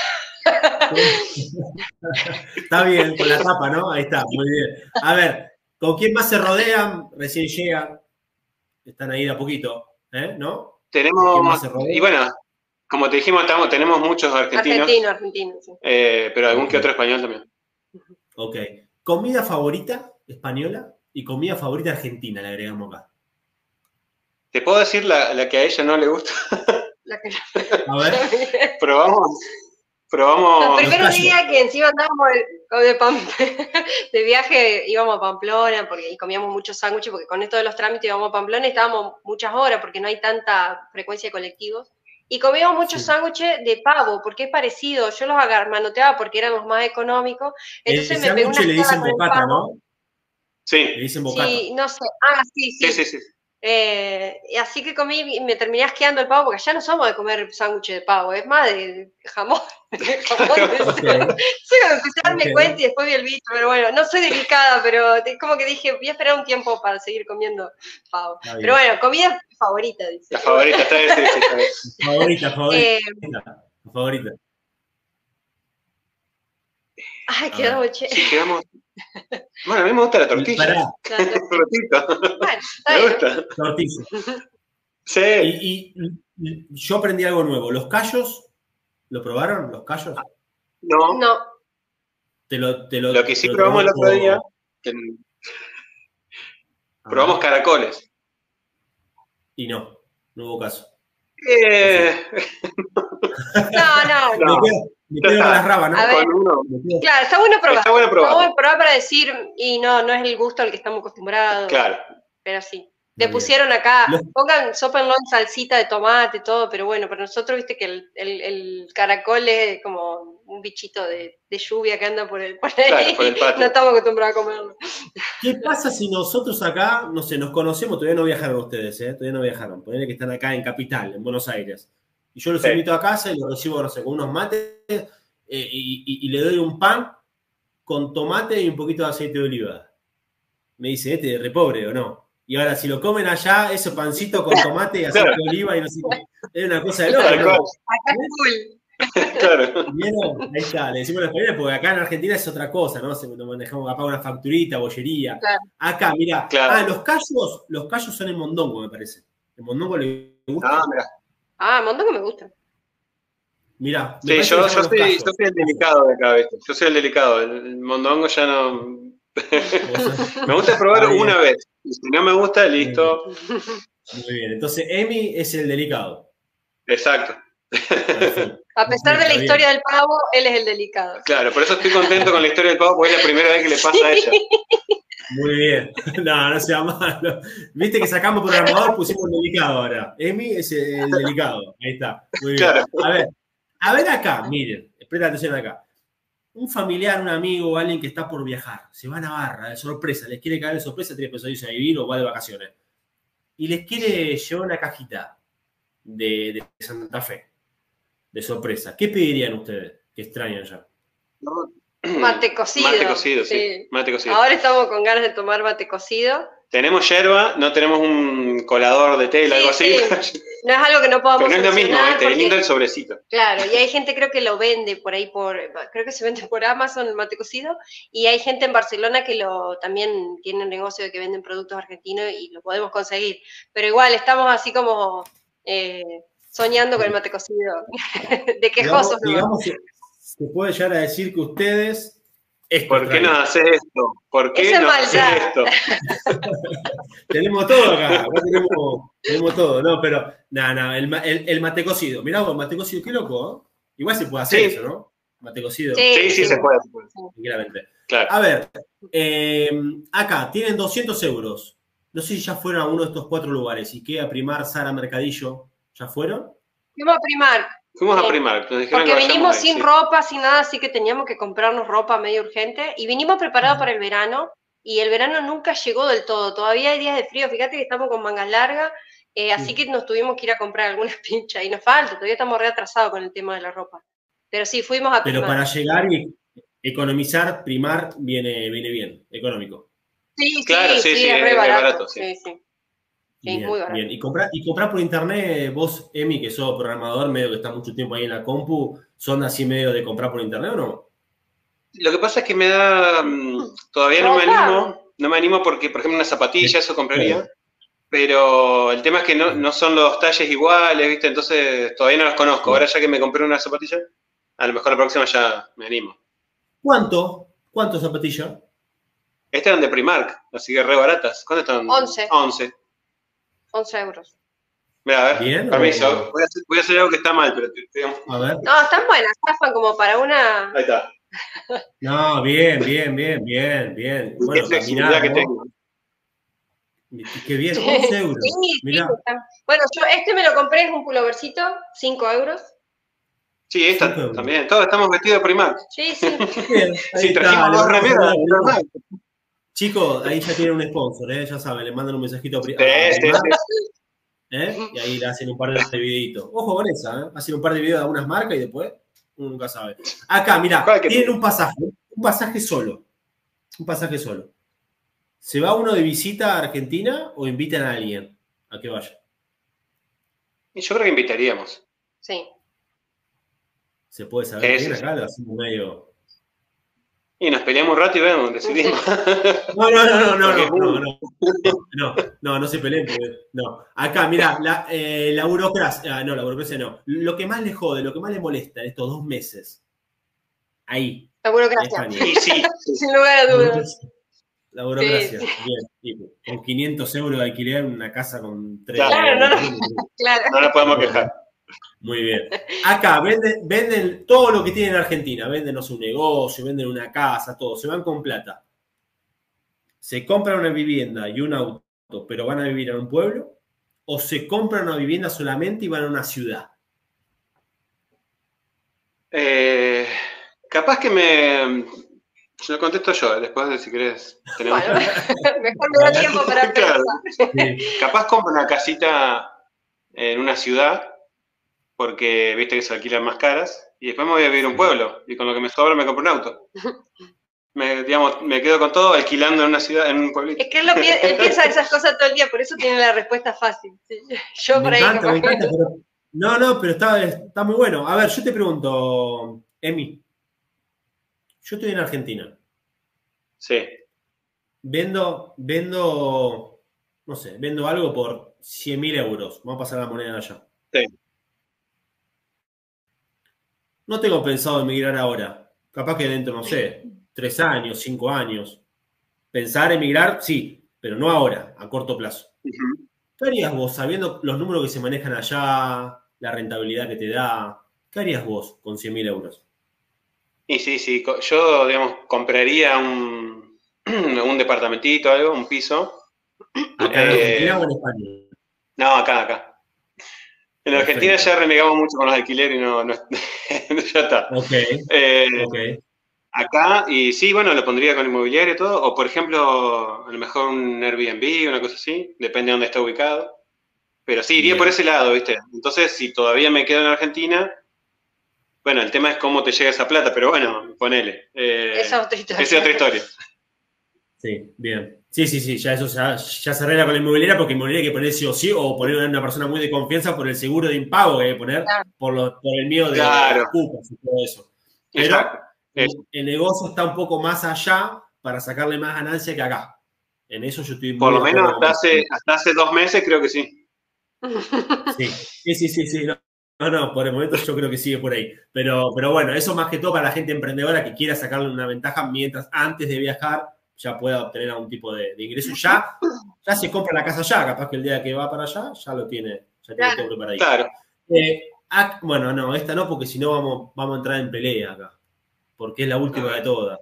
Está bien, con la tapa, ¿no? Ahí está, muy bien. A ver, ¿con quién más se rodean? Recién llegan. Están ahí de a poquito, ¿eh? ¿No? Tenemos, y bueno, como te dijimos, estamos, tenemos muchos argentinos. Argentino, argentino, sí. Eh, pero algún okay. que otro español también. Ok. ¿Comida favorita española y comida favorita argentina le agregamos acá? ¿Te puedo decir la, la que a ella no le gusta? La que... A ver. Probamos. Probamos. Los primeros días que encima andábamos de, de, Pam, de viaje, íbamos a Pamplona porque, y comíamos muchos sándwiches, porque con esto de los trámites íbamos a Pamplona y estábamos muchas horas porque no hay tanta frecuencia de colectivos. Y comíamos muchos sí. sándwiches de pavo, porque es parecido. Yo los manoteaba porque eran los más económicos. Entonces el me pegó una le dicen bocata, ¿no? Sí. Le dicen bocata. Sí, no sé. Ah, sí, sí. Sí, sí, sí. Eh, así que comí y me terminé asqueando el pavo, porque allá no somos de comer sándwiches de pavo, es más de jamón. De jamón de okay. Soy como empecé a darme okay. cuenta y después vi el bicho, pero bueno, no soy delicada, pero como que dije, voy a esperar un tiempo para seguir comiendo pavo. Pero bueno, comida favorita, dice. La favorita, está bien, sí, sí, está bien. Favorita, favorita. Eh, la favorita. Ay, quedamos che. Sí, quedamos. Bueno, a mí me gusta la tortilla. La tortilla. Bueno, me gusta. Tortilla. Sí. Y, y, y yo aprendí algo nuevo. ¿Los callos? ¿Lo probaron? ¿Los callos? No. No. Te lo, te lo, lo que sí lo probamos el otro como... día, en... probamos caracoles. Y no, no hubo caso. Eh... no, no, no. Me quedo, me quedo con las rabas, ¿no? A ver, claro, está bueno probar. Está bueno probar. Está bueno probar para decir, y no, no es el gusto al que estamos acostumbrados. Claro. Pero sí. Le pusieron acá, pongan sopa en lon, salsita de tomate, todo, pero bueno, para nosotros, viste que el, el, el caracol es como un bichito de, de lluvia que anda por el, por ahí. Claro, por el patio. No estamos acostumbrados a comerlo. ¿Qué pasa si nosotros acá, no sé, nos conocemos, todavía no viajaron ustedes, ¿eh? Todavía no viajaron, ponele que están acá en Capital, en Buenos Aires, y yo los sí. invito a casa y los recibo, no sé, con unos mates, eh, y, y, y le doy un pan con tomate y un poquito de aceite de oliva. Me dice, este es re pobre, ¿o no? Y ahora, si lo comen allá, ese pancito con tomate y aceite de oliva y no sé qué, es una cosa de loca, ¿no? Acá es cool. Claro. ¿Vieron? Ahí está, le decimos a los españoles, porque acá en Argentina es otra cosa, ¿no? Se, nos manejamos capaz una facturita, bollería. Claro. Acá, mirá, claro. ah, los callos, los callos son en mondongo, me parece. ¿En mondongo le gusta? Ah, mirá. Ah, mondongo me gusta. Mirá. Sí, yo, yo, soy, yo soy el delicado de acá, ¿viste? Yo soy el delicado. El, el mondongo ya no... me gusta probar una vez. Y si no me gusta, listo. Muy bien. Entonces, Emi es el delicado. Exacto. A pesar de la historia del pavo, él es el delicado. Claro, por eso estoy contento con la historia del pavo, porque es la primera vez que le pasa a ella. Muy bien. No, no sea malo. Viste que sacamos programador, pusimos el delicado ahora. Emi es el delicado. Ahí está. Muy bien. Claro. A ver, a ver acá, miren. Presta atención acá. Un familiar, un amigo, alguien que está por viajar, se va a Navarra, de sorpresa, les quiere caer de sorpresa, tiene pensado irse a vivir o va de vacaciones. Y les quiere llevar una cajita de, de Santa Fe, de sorpresa. ¿Qué pedirían ustedes que extrañan ya? Mate cocido. Mate cocido, sí. sí. Mate cocido. Ahora estamos con ganas de tomar mate cocido. Tenemos yerba, no tenemos un colador de tela, sí, algo así. Sí. no es algo que no podamos Pero no es lo mismo, solucionar ¿viste? porque- Es lindo el sobrecito. Claro, y hay gente creo que lo vende por ahí, por creo que se vende por Amazon el mate cocido, y hay gente en Barcelona que lo también tiene un negocio de que venden productos argentinos y lo podemos conseguir. Pero igual estamos así como eh, soñando con el mate cocido, de quejosos. Digamos, ¿no? digamos, se puede llegar a decir que ustedes... esto ¿Por qué traen. nos haces esto? ¿Por qué Eso es nos haces maldad. esto? Tenemos todo acá, acá tenemos, tenemos todo, no, pero nada, nada, el, ma- el, el mate cocido, mirá vos, el mate cocido, qué loco, ¿eh? Igual se puede hacer Sí. eso, ¿no? Mate cocido, Sí. Sí, sí, se puede. Se puede. tranquilamente. Claro. A ver, eh, acá tienen doscientos euros, no sé si ya fueron a uno de estos cuatro lugares, Ikea, Primar, Zara, Mercadillo, ¿ya fueron? Fuimos a Primark, Fuimos a Sí. Primark. Nos dijeron porque que vayamos vinimos ahí, sin sí. ropa, sin nada, así que teníamos que comprarnos ropa medio urgente, y vinimos preparados Ujú. para el verano, y el verano nunca llegó del todo, todavía hay días de frío, fíjate que estamos con mangas largas, eh, así Sí. que nos tuvimos que ir a comprar algunas pinchas, y nos falta, todavía estamos re atrasados con el tema de la ropa. Pero sí, fuimos a Pero Primark. para llegar y economizar, Primar viene, viene bien, económico. Sí, Claro, sí, sí, sí, sí, es es re re barato. barato, sí. Sí, sí. Sí, Bien, muy barato. bien. Y comprar, y comprar por internet, vos, Emi, que sos programador, medio que está mucho tiempo ahí en la compu, ¿son así medio de comprar por internet o no? Lo que pasa es que me da. mm, Todavía no me Ropa. animo. No me animo porque, por ejemplo, una zapatilla, eso compraría. Claro. Pero el tema es que no, no son los talles iguales, ¿viste? Entonces todavía no los conozco. Ahora ya que me compré una zapatilla, a lo mejor la próxima ya me animo. ¿Cuánto? ¿Cuánto zapatilla? Estas eran de Primark, así que re baratas. ¿Cuánto están? Once. once. once euros. Mira, a ver, Bien, permiso. o- Voy a, hacer, voy a hacer algo que está mal, pero te, te- A ver. No, están buenas, zafan como para una... ahí está. No, bien, bien, bien, bien, bien. Qué Bueno, flexibilidad caminar, que ¿no? tengo. Qué bien, once euros. Sí, sí, Mirá. están- Bueno, yo este me lo compré, es un pulovercito, cinco euros. Sí, esta Cinco euros. también. Todos estamos vestidos de Primark. Sí, sí. Bien, ahí Sí, está, trajimos le dos vamos a remeras. mandar- de Primark. Chicos, ahí ya tienen un sponsor, ¿eh? Ya saben, le mandan un mensajito a Pri- Sí, a sí, Primar, sí. ¿eh? Y ahí le hacen un par de videitos. Ojo con esa, ¿eh? Hacen un par de videos de algunas marcas y después uno nunca sabe. Acá, mirá, ¿Cuál que tienen tiene? un pasaje, un pasaje solo. Un pasaje solo. ¿Se va uno de visita a Argentina o invitan a alguien a que vaya? Y yo creo que invitaríamos. Sí. ¿Se puede saber Sí, quién sí, acá? Lo hacemos medio. Y nos peleamos un rato y vemos, decidimos. No, no, no, no, no, Porque es no, no, muy- no, no, no, no se peleen, porque- no. Acá, mirá, la, eh, la burocracia, ah, no, la burocracia no. Lo que más le jode, lo que más le molesta en estos dos meses, ahí, La en burocracia. España. Y sí, Sin lugar a La dudas. burocracia, la burocracia, Sí, bien, tipo, con quinientos euros de alquiler una casa con tres. Claro, no, Claro. no nos podemos quejar. Muy bien. Acá venden, venden todo lo que tienen en Argentina. Venden no sé, un negocio, venden una casa, todo. Se van con plata. Se compran una vivienda y un auto, pero van a vivir en un pueblo. O se compran una vivienda solamente y van a una ciudad. Eh, capaz que me. Lo contesto yo, después de si querés. Tenemos... Bueno, mejor me da tiempo para Claro. pensar. Capaz compro una casita en una ciudad, porque viste que se alquilan más caras, y después me voy a vivir a un pueblo, y con lo que me sobra me compro un auto. Me, digamos, me quedo con todo alquilando en una ciudad, en un pueblito. Es que él, lo pi- él piensa esas cosas todo el día, por eso tiene la respuesta fácil. Sí. Yo Me por ahí encanta, capaz me que- encanta, pero- No, no, pero está, está muy bueno. A ver, yo te pregunto, Emi. Yo estoy en Argentina. Sí. Vendo, vendo, no sé, vendo algo por cien mil euros. Vamos a pasar la moneda de allá. Sí. No tengo pensado emigrar ahora. Capaz que dentro, no sé, tres años, cinco años. Pensar emigrar, sí, pero no ahora, a corto plazo. Ujú. ¿Qué harías vos, sabiendo los números que se manejan allá, la rentabilidad que te da? ¿Qué harías vos con cien mil euros? Y sí, sí, co- yo, digamos, compraría un, un departamentito, algo, un piso. ¿Acá en Eh, Argentina o en España? No, acá, acá. En Perfecto. Argentina ya renegamos mucho con los alquileres y no, no ya está. Ok, Eh, ok. Acá, y sí, bueno, lo pondría con inmobiliario y todo, o por ejemplo, a lo mejor un Airbnb, una cosa así, depende de dónde está ubicado. Pero sí, iría Bien. por ese lado, ¿viste? Entonces, si todavía me quedo en Argentina, bueno, el tema es cómo te llega esa plata, pero bueno, ponele. Eh, Esa es otra historia. esa es otra historia. Sí, bien. Sí, sí, sí, ya eso ya, ya se arregla con la inmobiliaria porque la inmobiliaria hay que poner sí o sí o poner a una persona muy de confianza por el seguro de impago que hay que poner, Claro. por, lo, por el miedo de, Claro. de las cupas y todo eso. Pero Exacto. el, Eso. el negocio está un poco más allá para sacarle más ganancia que acá. En eso yo estoy muy Por lo de acuerdo menos con hasta hace, hasta hace dos meses creo que sí. Sí, sí, sí, sí, sí. No, no, no, por el momento yo creo que sigue por ahí. Pero, pero bueno, eso más que todo para la gente emprendedora que quiera sacarle una ventaja mientras antes de viajar ya pueda obtener algún tipo de, de ingreso. Ya, ya se compra la casa ya, capaz que el día que va para allá ya lo tiene, ya tiene todo preparadito. Claro. Eh, ah, bueno, no, esta no, porque si no vamos, vamos a entrar en pelea acá. Porque es la última de todas.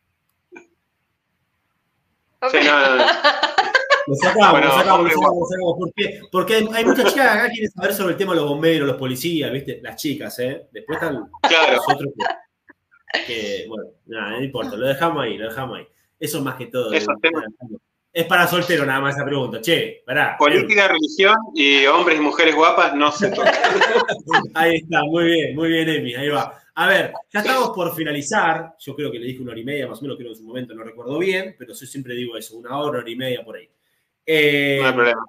Okay. Sí, no, no, no. Lo sacamos, Bueno, lo sacamos, hombre, lo sacamos, lo sacamos. ¿Por qué? Porque hay, hay muchas chicas acá que quieren saber sobre el tema de los bomberos, los policías, ¿viste? Las chicas, ¿eh? Después están Claro. nosotros que, que, bueno, nada, no importa, lo dejamos ahí, lo dejamos ahí. Eso más que todo. Eso, eh, es para soltero nada más esa pregunta. Che, pará. Política, Emi. Religión y hombres y mujeres guapas no se tocan. Ahí está, muy bien, muy bien, Emi, ahí va. A ver, ya estamos por finalizar. Yo creo que le dije una hora y media, más o menos, creo que en su momento no recuerdo bien, pero yo siempre digo eso, una hora, una hora y media por ahí. Eh, No hay problema.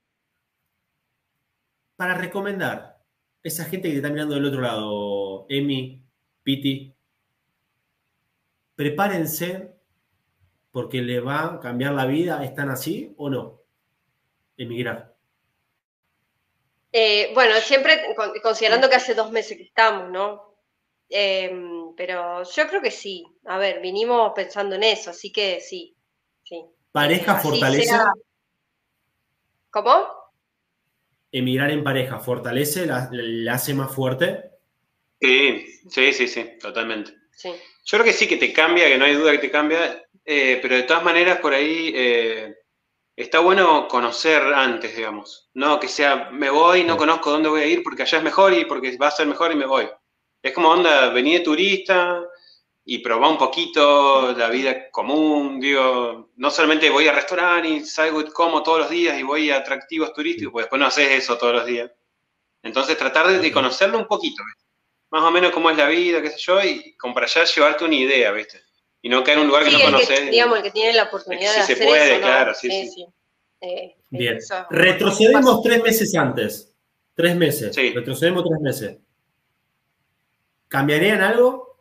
Para recomendar, esa gente que te está mirando del otro lado, Emi, Piti, prepárense porque le va a cambiar la vida. ¿Están así o no? Emigrar. Eh, bueno, siempre considerando que hace dos meses que estamos, ¿no? Eh, pero yo creo que sí. A ver, vinimos pensando en eso, así que sí. sí. ¿Pareja Así fortalece? sea... ¿Cómo? Emigrar en pareja fortalece, la, la hace más fuerte. Sí, sí, sí, sí, totalmente. Sí. Yo creo que sí que te cambia, que no hay duda que te cambia, eh, pero de todas maneras por ahí eh, está bueno conocer antes, digamos. No que sea, me voy, no conozco dónde voy a ir porque allá es mejor y porque va a ser mejor y me voy. Es como onda, vení de turista y probá un poquito la vida común, digo, no solamente voy a restaurar y salgo y como todos los días y voy a atractivos turísticos, pues después no haces eso todos los días. Entonces tratar de, de conocerlo un poquito, ¿viste? Más o menos cómo es la vida, qué sé yo, y como para allá llevarte una idea, ¿viste? Y no caer en un lugar que sí, no conoces. Que, digamos, el que tiene la oportunidad si de se hacer puede, eso, ¿no? claro, sí, sí. sí. sí. Eh, Bien. eso, Retrocedemos tres meses antes. Tres meses. Sí. Retrocedemos tres meses. ¿Cambiarían algo?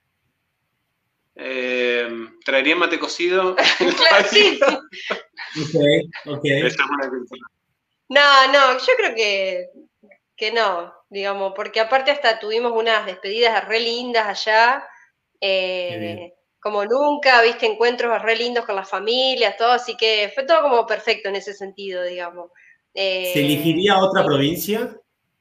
Eh, ¿Traería mate cocido? Claro, sí, sí. Ok, ok. Esa es una cultura. No, no, yo creo que, que no, digamos, porque aparte hasta tuvimos unas despedidas re lindas allá, eh, como nunca, viste, encuentros re lindos con las familias, todo, así que fue todo como perfecto en ese sentido, digamos. Eh, ¿Se elegiría otra provincia?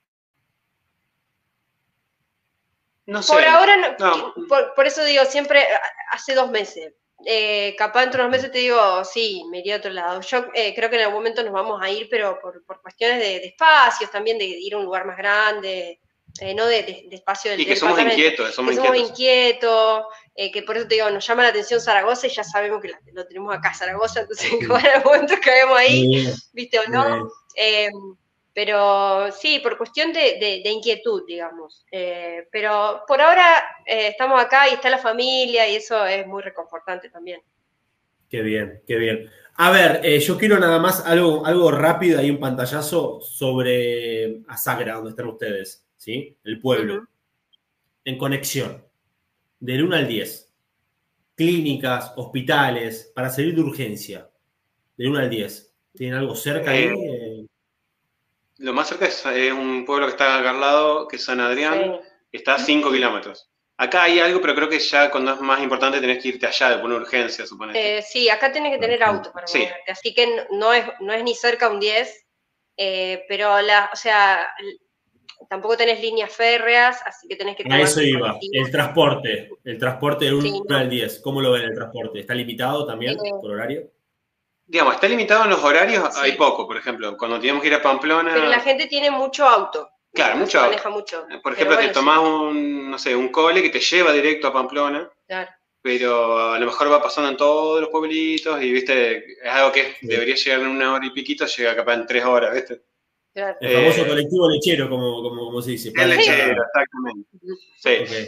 No sé. Por ahora, no, no. Por, por eso digo, siempre hace dos meses. Eh, capaz dentro de unos meses te digo, sí, me iría a otro lado. Yo eh, creo que en algún momento nos vamos a ir, pero por, por cuestiones de, de espacios también, de ir a un lugar más grande, eh, no de, de, de espacio del Y que somos inquietos, somos que somos inquietos. inquietos, eh, que por eso te digo, nos llama la atención Zaragoza y ya sabemos que la, lo tenemos acá, Zaragoza, entonces sí. En algún momento caemos ahí, bien, viste o no. Eh, pero sí, por cuestión de, de, de inquietud, digamos. Eh, pero por ahora eh, estamos acá y está la familia y eso es muy reconfortante también. Qué bien, qué bien. A ver, eh, yo quiero nada más algo, algo rápido, ahí un pantallazo sobre Asagra, donde están ustedes, ¿sí? El pueblo. Uh-huh. En conexión, del uno al diez. Clínicas, hospitales, para salir de urgencia, del uno al diez. ¿Tienen algo cerca ahí? Eh, Lo más cerca es eh, un pueblo que está acá al lado, que es San Adrián, sí. Que está a cinco kilómetros. Acá hay algo, pero creo que ya cuando es más importante tenés que irte allá, de poner urgencia, suponete. Eh, sí, acá tenés que tener auto para moverte, sí. Así que no es, no es ni cerca un diez, eh, pero la, o sea, tampoco tenés líneas férreas, así que tenés que tomar... A eso iba, el transporte, el transporte de uno sí, no. al diez, ¿cómo lo ven el transporte? ¿Está limitado también eh, por horario? Digamos, está limitado en los horarios, sí. Hay poco, por ejemplo, cuando teníamos que ir a Pamplona... Pero la gente tiene mucho auto. Claro, mucho auto. Maneja mucho. Por ejemplo, bueno, te tomás sí. un, no sé, un cole que te lleva directo a Pamplona, claro. Pero a lo mejor va pasando en todos los pueblitos y, viste, es algo que sí. Debería llegar en una hora y piquito, llega capaz en tres horas, ¿viste? Claro. El famoso eh, colectivo lechero, como, como, como se dice. El lechero, exactamente. Sí. Okay.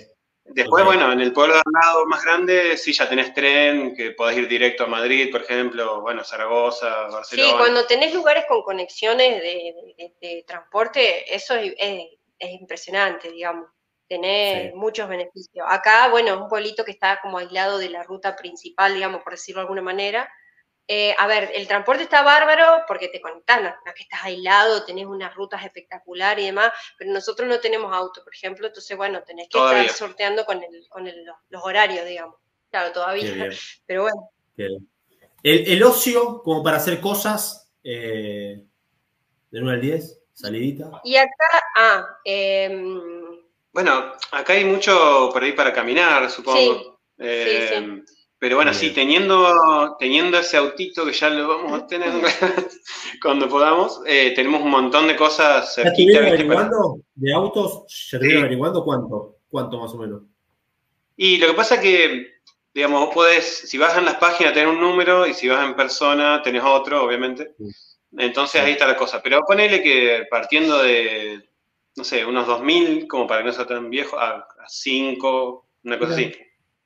Después, Okay. bueno, en el pueblo de al lado más grande, sí, ya tenés tren, que podés ir directo a Madrid, por ejemplo, bueno, Zaragoza, Barcelona. Sí, cuando tenés lugares con conexiones de, de, de transporte, eso es, es, es impresionante, digamos. Tenés Sí. muchos beneficios. Acá, bueno, es un pueblito que está como aislado de la ruta principal, digamos, por decirlo de alguna manera. Eh, a ver, el transporte está bárbaro porque te conectás, no, no es que estás aislado, tenés unas rutas espectaculares y demás, pero nosotros no tenemos auto, por ejemplo, entonces, bueno, tenés que Todavía. estar sorteando con, el, con el, los horarios, digamos. Claro, todavía, Qué bien. pero bueno. Qué bien. El, el ocio, como para hacer cosas, eh, de nueve al diez, salidita. Y acá, ah, eh, Bueno, acá hay mucho por ahí para caminar, supongo. Sí, eh, sí, sí. Pero bueno, Bien. sí, teniendo, teniendo ese autito que ya lo vamos a tener cuando podamos, eh, tenemos un montón de cosas ¿Ya cerquita, estuvieron ¿viste? Para... averiguando de autos? ¿Ya estuvieron Sí. averiguando cuánto? ¿Cuánto más o menos? Y lo que pasa es que, digamos, vos podés, si vas en las páginas tenés un número y si vas en persona tenés otro, obviamente. Entonces Sí. ahí está la cosa. Pero ponele que partiendo de, no sé, unos dos mil, como para que no sea tan viejo, a cinco, una cosa Bien. así.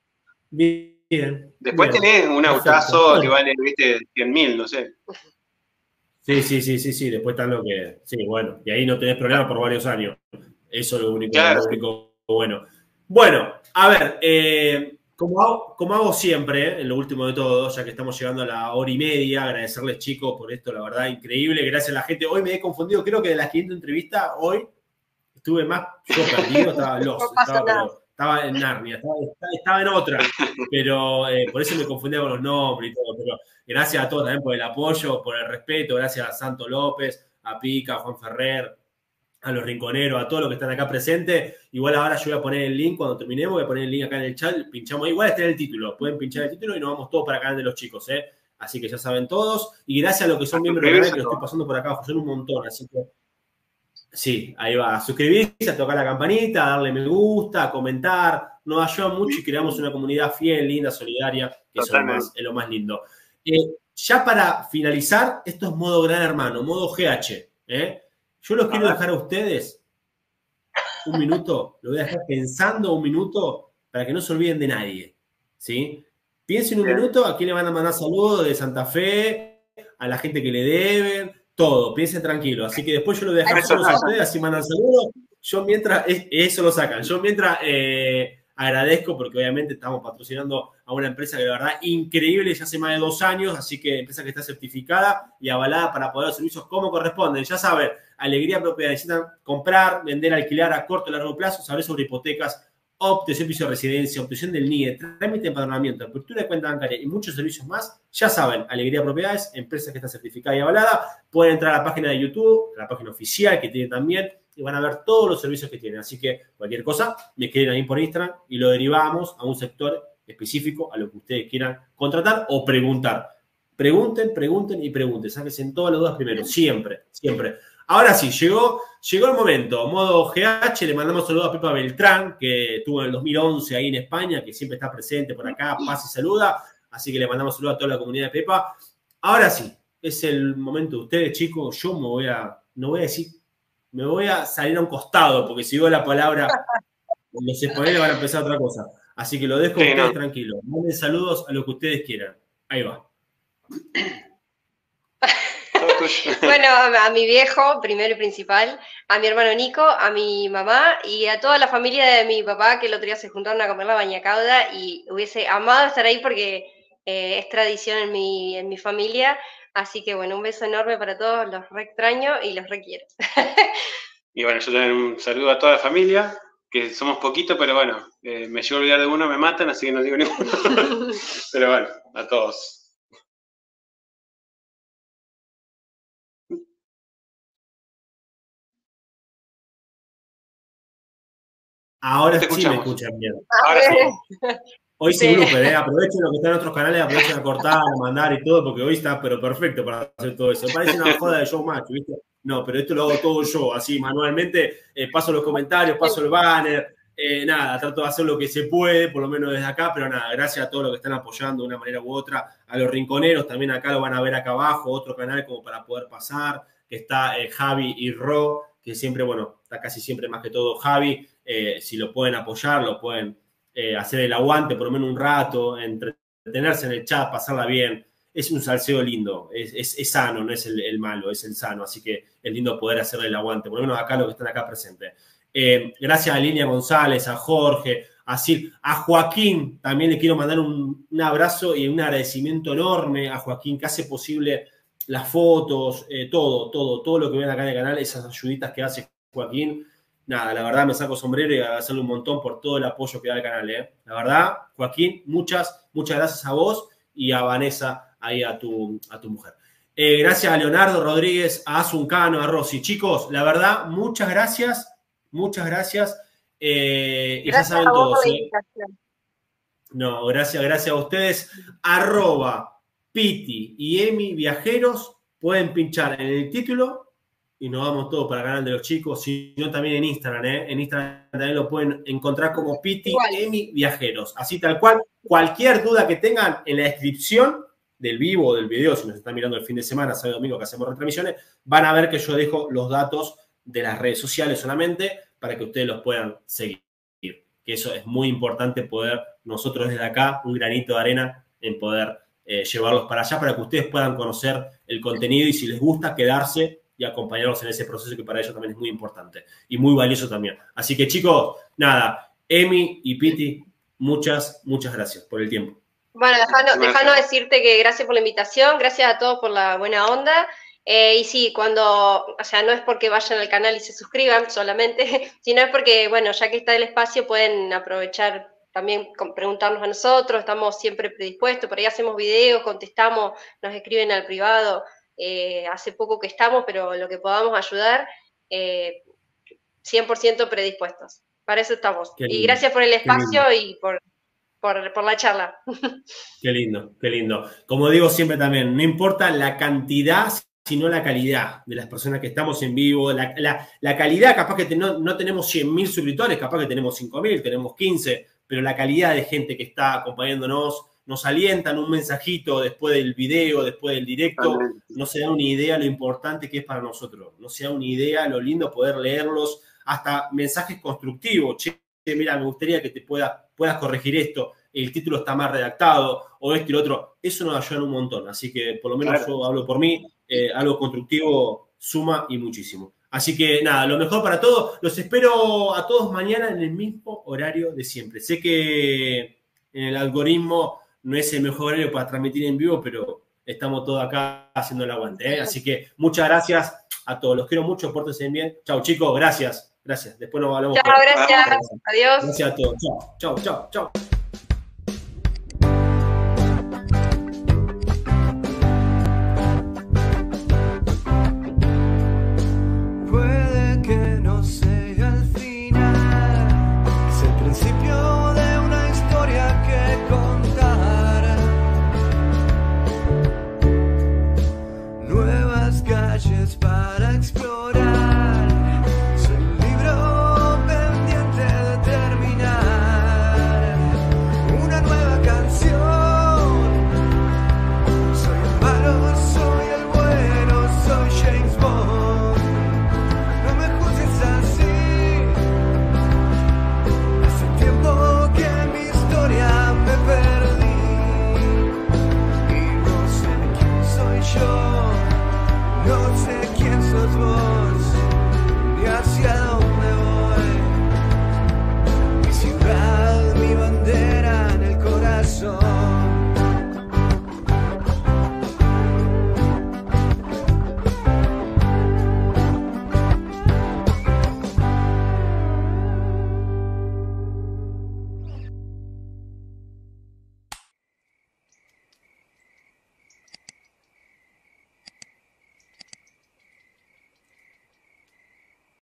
Bien. Después Bien. tenés un Perfecto. autazo Bueno. que vale, viste, cien mil, no sé. Sí, sí, sí, sí, sí. Después está lo que. Sí, bueno. Y ahí no tenés problema por varios años. Eso es lo único, Claro, lo único bueno. Bueno, a ver, eh, como, hago, como hago siempre, eh, en lo último de todo, ya que estamos llegando a la hora y media, agradecerles, chicos, por esto, la verdad, increíble. Gracias a la gente. Hoy me he confundido, creo que de las quinientas entrevistas, hoy estuve más yo perdido, estaba lost, No pasa estaba, nada. pero, estaba en Narnia, estaba, estaba en otra, pero eh, por eso me confundía con los nombres y todo. Pero gracias a todos también por el apoyo, por el respeto, gracias a Santo López, a Pica, a Juan Ferrer, a los rinconeros, a todos los que están acá presentes. Igual ahora yo voy a poner el link cuando terminemos, voy a poner el link acá en el chat, pinchamos ahí, igual está en el título, pueden pinchar el título y nos vamos todos para el canal de los chicos, ¿eh? Así que ya saben todos, y gracias a los que son miembros del canal, que lo estoy pasando por acá abajo, son un montón, así que sí, ahí va, a suscribirse, a tocar la campanita, a darle me gusta, a comentar, nos ayuda mucho y creamos una comunidad fiel, linda, solidaria, que eso es lo más, es lo más lindo. Eh, ya para finalizar, esto es modo Gran Hermano, modo G H, ¿eh? Yo los quiero dejar a ustedes un minuto, lo voy a dejar pensando un minuto para que no se olviden de nadie, ¿sí? Piensen un minuto a quién le van a mandar saludos de Santa Fe, a la gente que le deben, todo, piensen tranquilo. Así que después yo lo voy a dejar solos a ustedes, así mandan saludos. Yo mientras, eso lo sacan, yo mientras eh, agradezco porque obviamente estamos patrocinando a una empresa que de verdad increíble, ya hace más de dos años, así que empresa que está certificada y avalada para poder dar los servicios como corresponden. Ya saben, Alegría Propiedad, necesitan comprar, vender, alquilar a corto y largo plazo, saber sobre hipotecas, obtención de piso de residencia, obtención del N I E, trámite de empadronamiento, apertura de cuenta bancaria y muchos servicios más. Ya saben, Alegría Propiedades, empresa que está certificada y avalada. Pueden entrar a la página de YouTube, a la página oficial que tiene también, y van a ver todos los servicios que tienen. Así que cualquier cosa, me escriben ahí por Instagram y lo derivamos a un sector específico, a lo que ustedes quieran contratar o preguntar. Pregunten, pregunten y pregunten. Sáquense en todas las dudas primero, siempre, siempre. Ahora sí, llegó, llegó el momento. Modo G H, le mandamos saludos a Pepa Beltrán, que estuvo en el dos mil once ahí en España, que siempre está presente por acá, pasa y saluda. Así que le mandamos saludos a toda la comunidad de Pepa. Ahora sí, es el momento de ustedes, chicos. Yo me voy a, no voy a decir, me voy a salir a un costado, porque si digo la palabra, los españoles van a empezar otra cosa. Así que lo dejo a Sí, ustedes no. tranquilos. Manden saludos a lo que ustedes quieran. Ahí va. Bueno, a mi viejo, primero y principal, a mi hermano Nico, a mi mamá y a toda la familia de mi papá, que el otro día se juntaron a comer la bañacauda y hubiese amado estar ahí porque eh, es tradición en mi, en mi familia. Así que bueno, un beso enorme para todos, los re extraño y los requiero. Y bueno, yo también un saludo a toda la familia, que somos poquitos, pero bueno, eh, me llevo a olvidar de uno, me matan, así que no digo ninguno. Pero bueno, a todos. Ahora Te sí escuchamos. me escuchan bien. Ahora sí. Hoy Sí. sin blooper, ¿eh? Aprovechen lo que está en otros canales, aprovechen a cortar, a mandar y todo, porque hoy está pero perfecto para hacer todo eso. Parece una joda de showmatch, ¿viste? No, pero esto lo hago todo yo, así manualmente. Eh, paso los comentarios, paso el banner, eh, nada, trato de hacer lo que se puede, por lo menos desde acá, pero nada, gracias a todos los que están apoyando de una manera u otra. A los rinconeros, también acá lo van a ver acá abajo, otro canal como para poder pasar, que está eh, Javi y Ro, que siempre, bueno, está casi siempre más que todo Javi. Eh, si lo pueden apoyar, lo pueden eh, hacer el aguante por lo menos un rato, entretenerse en el chat, pasarla bien. Es un salseo lindo, es, es, es sano, no es el, el malo, es el sano. Así que es lindo poder hacerle el aguante, por lo menos acá los que están acá presentes. Eh, gracias a Lilia González, a Jorge, a Sil, a Joaquín. También le quiero mandar un, un abrazo y un agradecimiento enorme a Joaquín, que hace posible las fotos, eh, todo, todo, todo lo que ven acá en el canal, esas ayuditas que hace Joaquín. Nada, la verdad me saco sombrero y agradecerle un montón por todo el apoyo que da al canal. ¿eh? La verdad, Joaquín, muchas, muchas gracias a vos y a Vanessa, ahí a tu, a tu mujer. Eh, gracias a Leonardo Rodríguez, a Azuncano, a Rosy. Chicos, la verdad, muchas gracias, muchas gracias. Eh, y gracias ya saben a vos todos. por la ¿eh? invitación. No, gracias, gracias a ustedes. Arroba Piti y Emi Viajeros, pueden pinchar en el título y nos vamos todos para el canal de los chicos, sino también en Instagram, ¿eh? En Instagram también lo pueden encontrar como Piti Igual. Emi Viajeros. Así tal cual. Cualquier duda que tengan en la descripción del vivo o del video, si nos están mirando el fin de semana, sábado y domingo que hacemos retransmisiones, van a ver que yo dejo los datos de las redes sociales solamente para que ustedes los puedan seguir. Que eso es muy importante poder, nosotros desde acá, un granito de arena en poder eh, llevarlos para allá, para que ustedes puedan conocer el contenido y si les gusta, quedarse y acompañarlos en ese proceso que para ellos también es muy importante y muy valioso también. Así que chicos, nada, Emi y Piti, muchas, muchas gracias por el tiempo. Bueno, dejando, dejando decirte que gracias por la invitación, gracias a todos por la buena onda. Eh, y sí, cuando, o sea, no es porque vayan al canal y se suscriban solamente, sino es porque, bueno, ya que está el espacio, pueden aprovechar también preguntarnos a nosotros, estamos siempre predispuestos, por ahí hacemos videos, contestamos, nos escriben al privado, eh, hace poco que estamos, pero lo que podamos ayudar, eh, cien por ciento predispuestos. Para eso estamos. Qué y lindo, gracias por el espacio qué y por, por, por la charla. Qué lindo, qué lindo. Como digo siempre también, no importa la cantidad, sino la calidad de las personas que estamos en vivo. La, la, la calidad, capaz que te, no, no tenemos cien mil suscriptores, capaz que tenemos cinco mil, tenemos quince, pero la calidad de gente que está acompañándonos, nos alientan un mensajito después del video, después del directo, no se da una idea lo importante que es para nosotros, no se da una idea lo lindo poder leerlos, hasta mensajes constructivos. Che, mira, me gustaría que te pueda, puedas corregir esto, el título está mal redactado, o esto y lo otro. Eso nos ayuda un montón, así que por lo menos claro. Yo hablo por mí, eh, algo constructivo suma y muchísimo. Así que nada, lo mejor para todos. Los espero a todos mañana en el mismo horario de siempre. Sé que en el algoritmo no es el mejor horario para transmitir en vivo, pero estamos todos acá haciendo el aguante, ¿eh? Así que muchas gracias a todos. Los quiero mucho, pórtense bien. Chau, chicos, gracias. Gracias. Después nos hablamos. Chao, gracias. Adiós. Gracias a todos. Chao, chao, chao, chao.